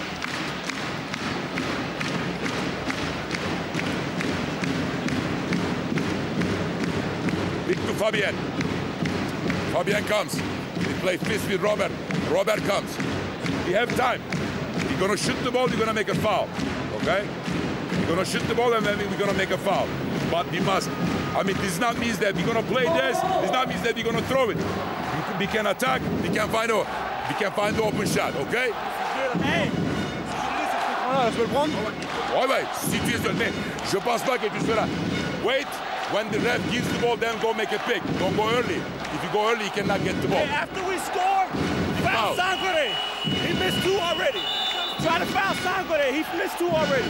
Big to Fabian. Fabian comes. He plays fist with Robert. Robert comes. You have time. You're going to shoot the ball, you're going to make a foul. Okay? You're going to shoot the ball and then we're going to make a foul. But we must. I mean, this not means that we're going to play this. This not means that we're going to throw it. We can attack. We can find a, we can find the open shot. Okay? Hey! Ah, je peux le prendre? Ouais, ouais. Si tu es seul, mais je pense pas que tu seras. Wait. When the ref gives the ball, then go make a pick. Don't go early. If you go early, you cannot get the ball. Hey, after we score, foul Sangaré. He missed two already. Try to foul Sangaré. He missed two already.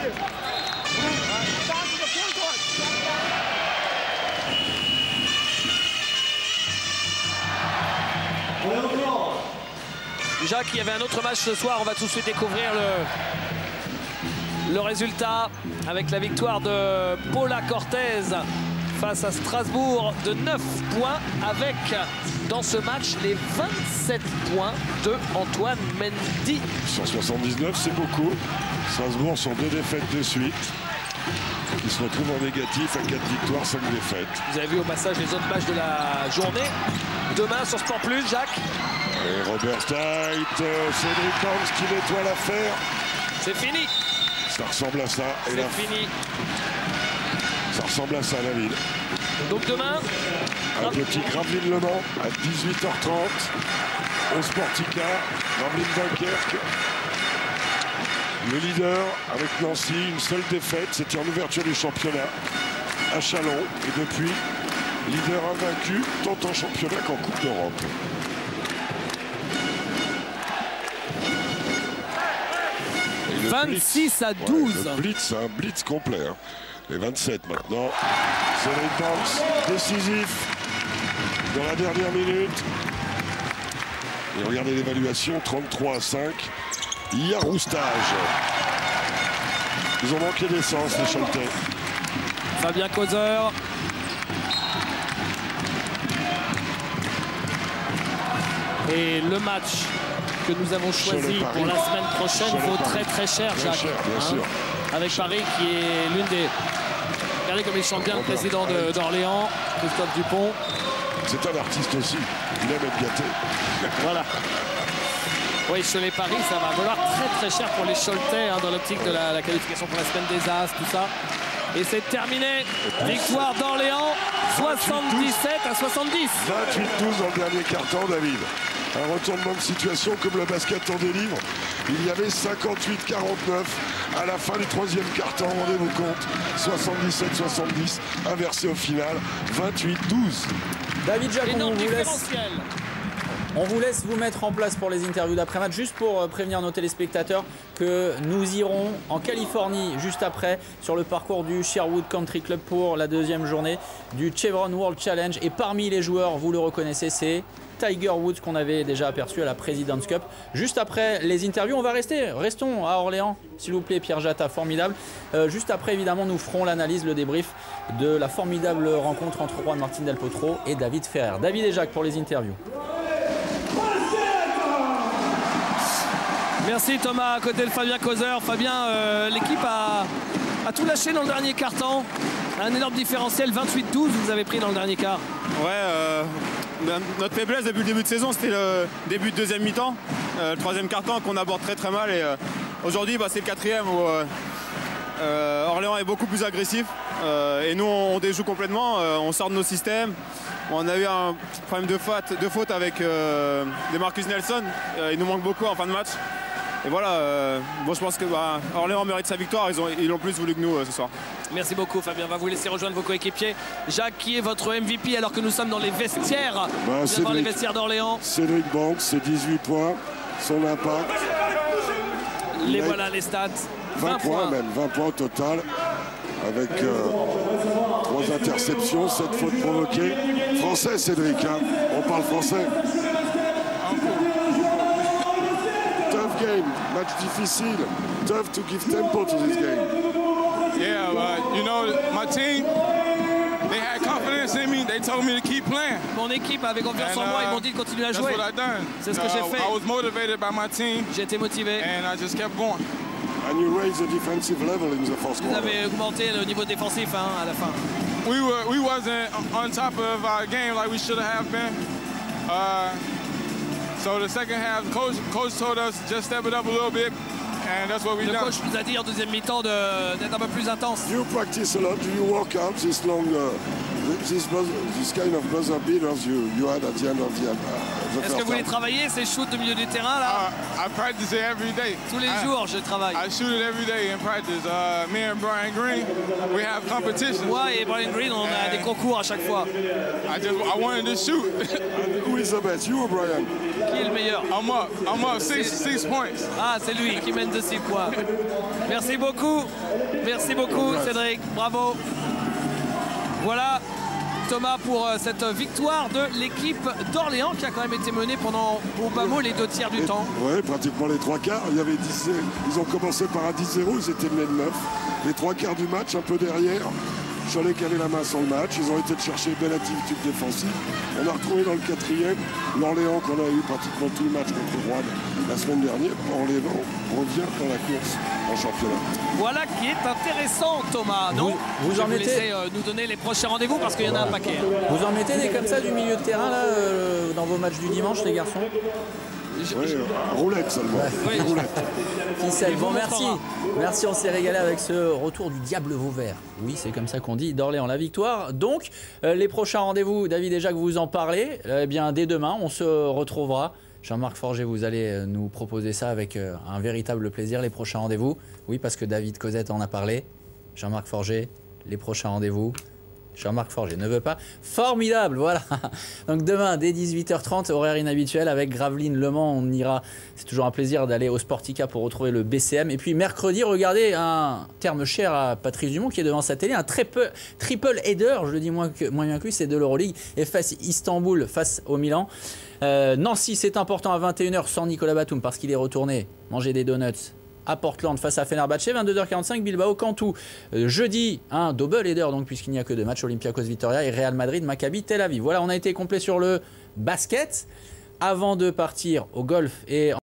Déjà qu'il y avait un autre match ce soir, on va tout de suite découvrir le, le résultat avec la victoire de Paula Cortez face à Strasbourg de neuf points avec dans ce match les vingt-sept points de Antoine Mendy. cent soixante-dix-neuf, c'est beaucoup. Strasbourg sont deux défaites de suite. qui se retrouve en négatif à quatre victoires, cinq défaites. Vous avez vu au passage les autres matchs de la journée. Demain sur Sport Plus, Jacques. Et Robert Steit, Cédric Banks qui nettoie l'affaire. C'est fini. Ça ressemble à ça. C'est fini. Ça ressemble à ça, la ville. Donc demain, un petit Gravelines Le Mans à dix-huit heures trente au Sportica, Gravelines-Dunkerque. Le leader avec Nancy, une seule défaite, c'était en ouverture du championnat à Chalon. Et depuis, leader invaincu tant en championnat qu'en Coupe d'Europe. vingt-six à douze. Ouais, le blitz, un blitz complet. Hein. Et vingt-sept maintenant. Cédric Banks, décisif dans la dernière minute. Et regardez l'évaluation, trente-trois à cinq. Il y a roustage. Ils ont manqué d'essence, les Choletais. Fabien Causeur. Et le match que nous avons choisi pour la semaine prochaine vaut très très cher, Jacques. Cher, bien hein, sûr. Avec Paris qui est l'une des... Regardez comme il chante bien le président d'Orléans, Christophe Dupont. C'est un artiste aussi, il aime être gâté. Voilà. Oui, Cholet-Paris, ça va valoir très très cher pour les Choletais hein, dans l'optique de la, la qualification pour la semaine des As, tout ça. Et c'est terminé. Victoire d'Orléans, soixante-dix-sept à soixante-dix. vingt-huit douze dans le dernier quart-temps, David. Un retournement de situation comme le basket en délivre. Il y avait cinquante-huit quarante-neuf à la fin du troisième quart-temps, rendez-vous compte. soixante-dix-sept soixante-dix, inversé au final, vingt-huit douze. David Jacques, on vous laisse. On vous laisse vous mettre en place pour les interviews d'après-match, juste pour prévenir nos téléspectateurs que nous irons en Californie juste après sur le parcours du Sherwood Country Club pour la deuxième journée du Chevron World Challenge. Et parmi les joueurs, vous le reconnaissez, c'est Tiger Woods qu'on avait déjà aperçu à la President's Cup. Juste après les interviews, on va rester, restons à Orléans, s'il vous plaît, Pierre Jatta, formidable. Euh, juste après, évidemment, nous ferons l'analyse, le débrief de la formidable rencontre entre Juan Martín del Potro et David Ferrer. David et Jacques pour les interviews. Merci Thomas, à côté de Fabien Causeur. Fabien, euh, l'équipe a, a tout lâché dans le dernier quart-temps. Un énorme différentiel, vingt-huit douze, vous avez pris dans le dernier quart. Ouais, euh, notre faiblesse depuis le début de saison, c'était le début de deuxième mi-temps. Euh, le troisième quart-temps qu'on aborde très très mal. Et euh, aujourd'hui, bah, c'est le quatrième où euh, euh, Orléans est beaucoup plus agressif. Euh, et nous, on, on déjoue complètement, euh, on sort de nos systèmes. On a eu un problème de faute, de faute avec euh, Demarcus Nelson. Euh, il nous manque beaucoup en fin de match. Et voilà, euh, bon, je pense que bah, Orléans mérite sa victoire, ils ont, ils ont plus voulu que nous euh, ce soir. Merci beaucoup Fabien, on va vous laisser rejoindre vos coéquipiers. Jacques, qui est votre M V P alors que nous sommes dans les vestiaires, bah, Cédric, les vestiaires d'Orléans. Cédric Banks, c'est dix-huit points, son impact. Les Il voilà les stats, vingt, vingt points même, vingt points au total, avec euh, trois interceptions, sept fautes provoquées. Français Cédric, hein, on parle français. Game, match difficile. Tough to give tempo to this game. Yeah, but you know, my team, they had confidence in me. They told me to keep playing. Mon équipe avait confiance en moi, ils m'ont dit de continuer à jouer. C'est ce que j'ai fait. I was motivated by my team. J'ai été motivé. And I just kept going. And you raised the defensive level in the first quarter. Vous avez augmenté le niveau défensif hein, à la fin. We were, we wasn't on top of our game like we should have been. Uh, So the second half, coach, coach told us just step it up a little bit, and that's what we done. Le coach nous a dit en deuxième mi-temps d'être un peu plus intense. Do you practice a lot? Do you work out this long, uh, this, this kind of buzzer beaters you, you had at the end of the, uh, the Est-ce que vous les travaillez ces shoots de milieu du terrain là? Uh, I practice it every day. Tous les I, jours je travaille. I shoot it every day in practice. Uh, me and Brian Green, we have competitions. Moi et Brian Green, on a des concours à chaque fois. I just I wanted to shoot. Who is the best, you or Brian? Qui est le meilleur? I'm up. I'm up six, six points. Ah, c'est lui qui mène de six points. Merci beaucoup. Merci beaucoup, Cédric. Bravo. Voilà, Thomas, pour cette victoire de l'équipe d'Orléans qui a quand même été menée pendant au bas mot les deux tiers du et, temps. Oui, pratiquement les trois quarts. Il y avait dix, ils ont commencé par un dix zéro, ils étaient menés de neuf. Les trois quarts du match, un peu derrière. Cholet qui avait la main sur le match. Ils ont été chercher une belle activité défensive. On a retrouvé dans le quatrième l'Orléans qu'on a eu pratiquement tout le match contre Rouen la semaine dernière. Orléans revient dans la course en championnat. Voilà qui est intéressant, Thomas. Non, vous, vous je en vais vous mettez... laisser euh, nous donner les prochains rendez-vous parce qu'il y en a un paquet. Vous en mettez des comme ça du milieu de terrain là euh, dans vos matchs du dimanche, les garçons? Oui, euh, roulette seulement. Ouais. Oui. Roulette. Ficelle. Bon, merci. Merci, on s'est régalé avec ce retour du Diable Vauvert. Oui, c'est comme ça qu'on dit, d'Orléans la victoire. Donc, euh, les prochains rendez-vous, David, déjà que vous en parlez, euh, eh bien, dès demain, on se retrouvera. Jean-Marc Forget, vous allez nous proposer ça avec euh, un véritable plaisir, les prochains rendez-vous. Oui, parce que David Cosette en a parlé. Jean-Marc Forget, les prochains rendez-vous. Jean-Marc Forget ne veut pas. Formidable, voilà. Donc demain, dès dix-huit heures trente, horaire inhabituel avec Gravelines Le Mans. On ira. C'est toujours un plaisir d'aller au Sportica pour retrouver le B C M. Et puis mercredi, regardez un terme cher à Patrice Dumont qui est devant sa télé, un triple, triple header, je le dis moins, que, moins bien que lui, c'est de l'Euroleague. Et face Istanbul, face au Milan. Euh, Nancy, c'est important à vingt et une heures sans Nicolas Batum parce qu'il est retourné manger des donuts à Portland face à Fenerbahçe. Vingt-deux heures quarante-cinq, Bilbao Cantou. Euh, jeudi, un double header donc puisqu'il n'y a que deux matchs, Olympiakos Vitoria et Real Madrid Maccabi Tel Aviv. Voilà, on a été complet sur le basket. Avant de partir au golf et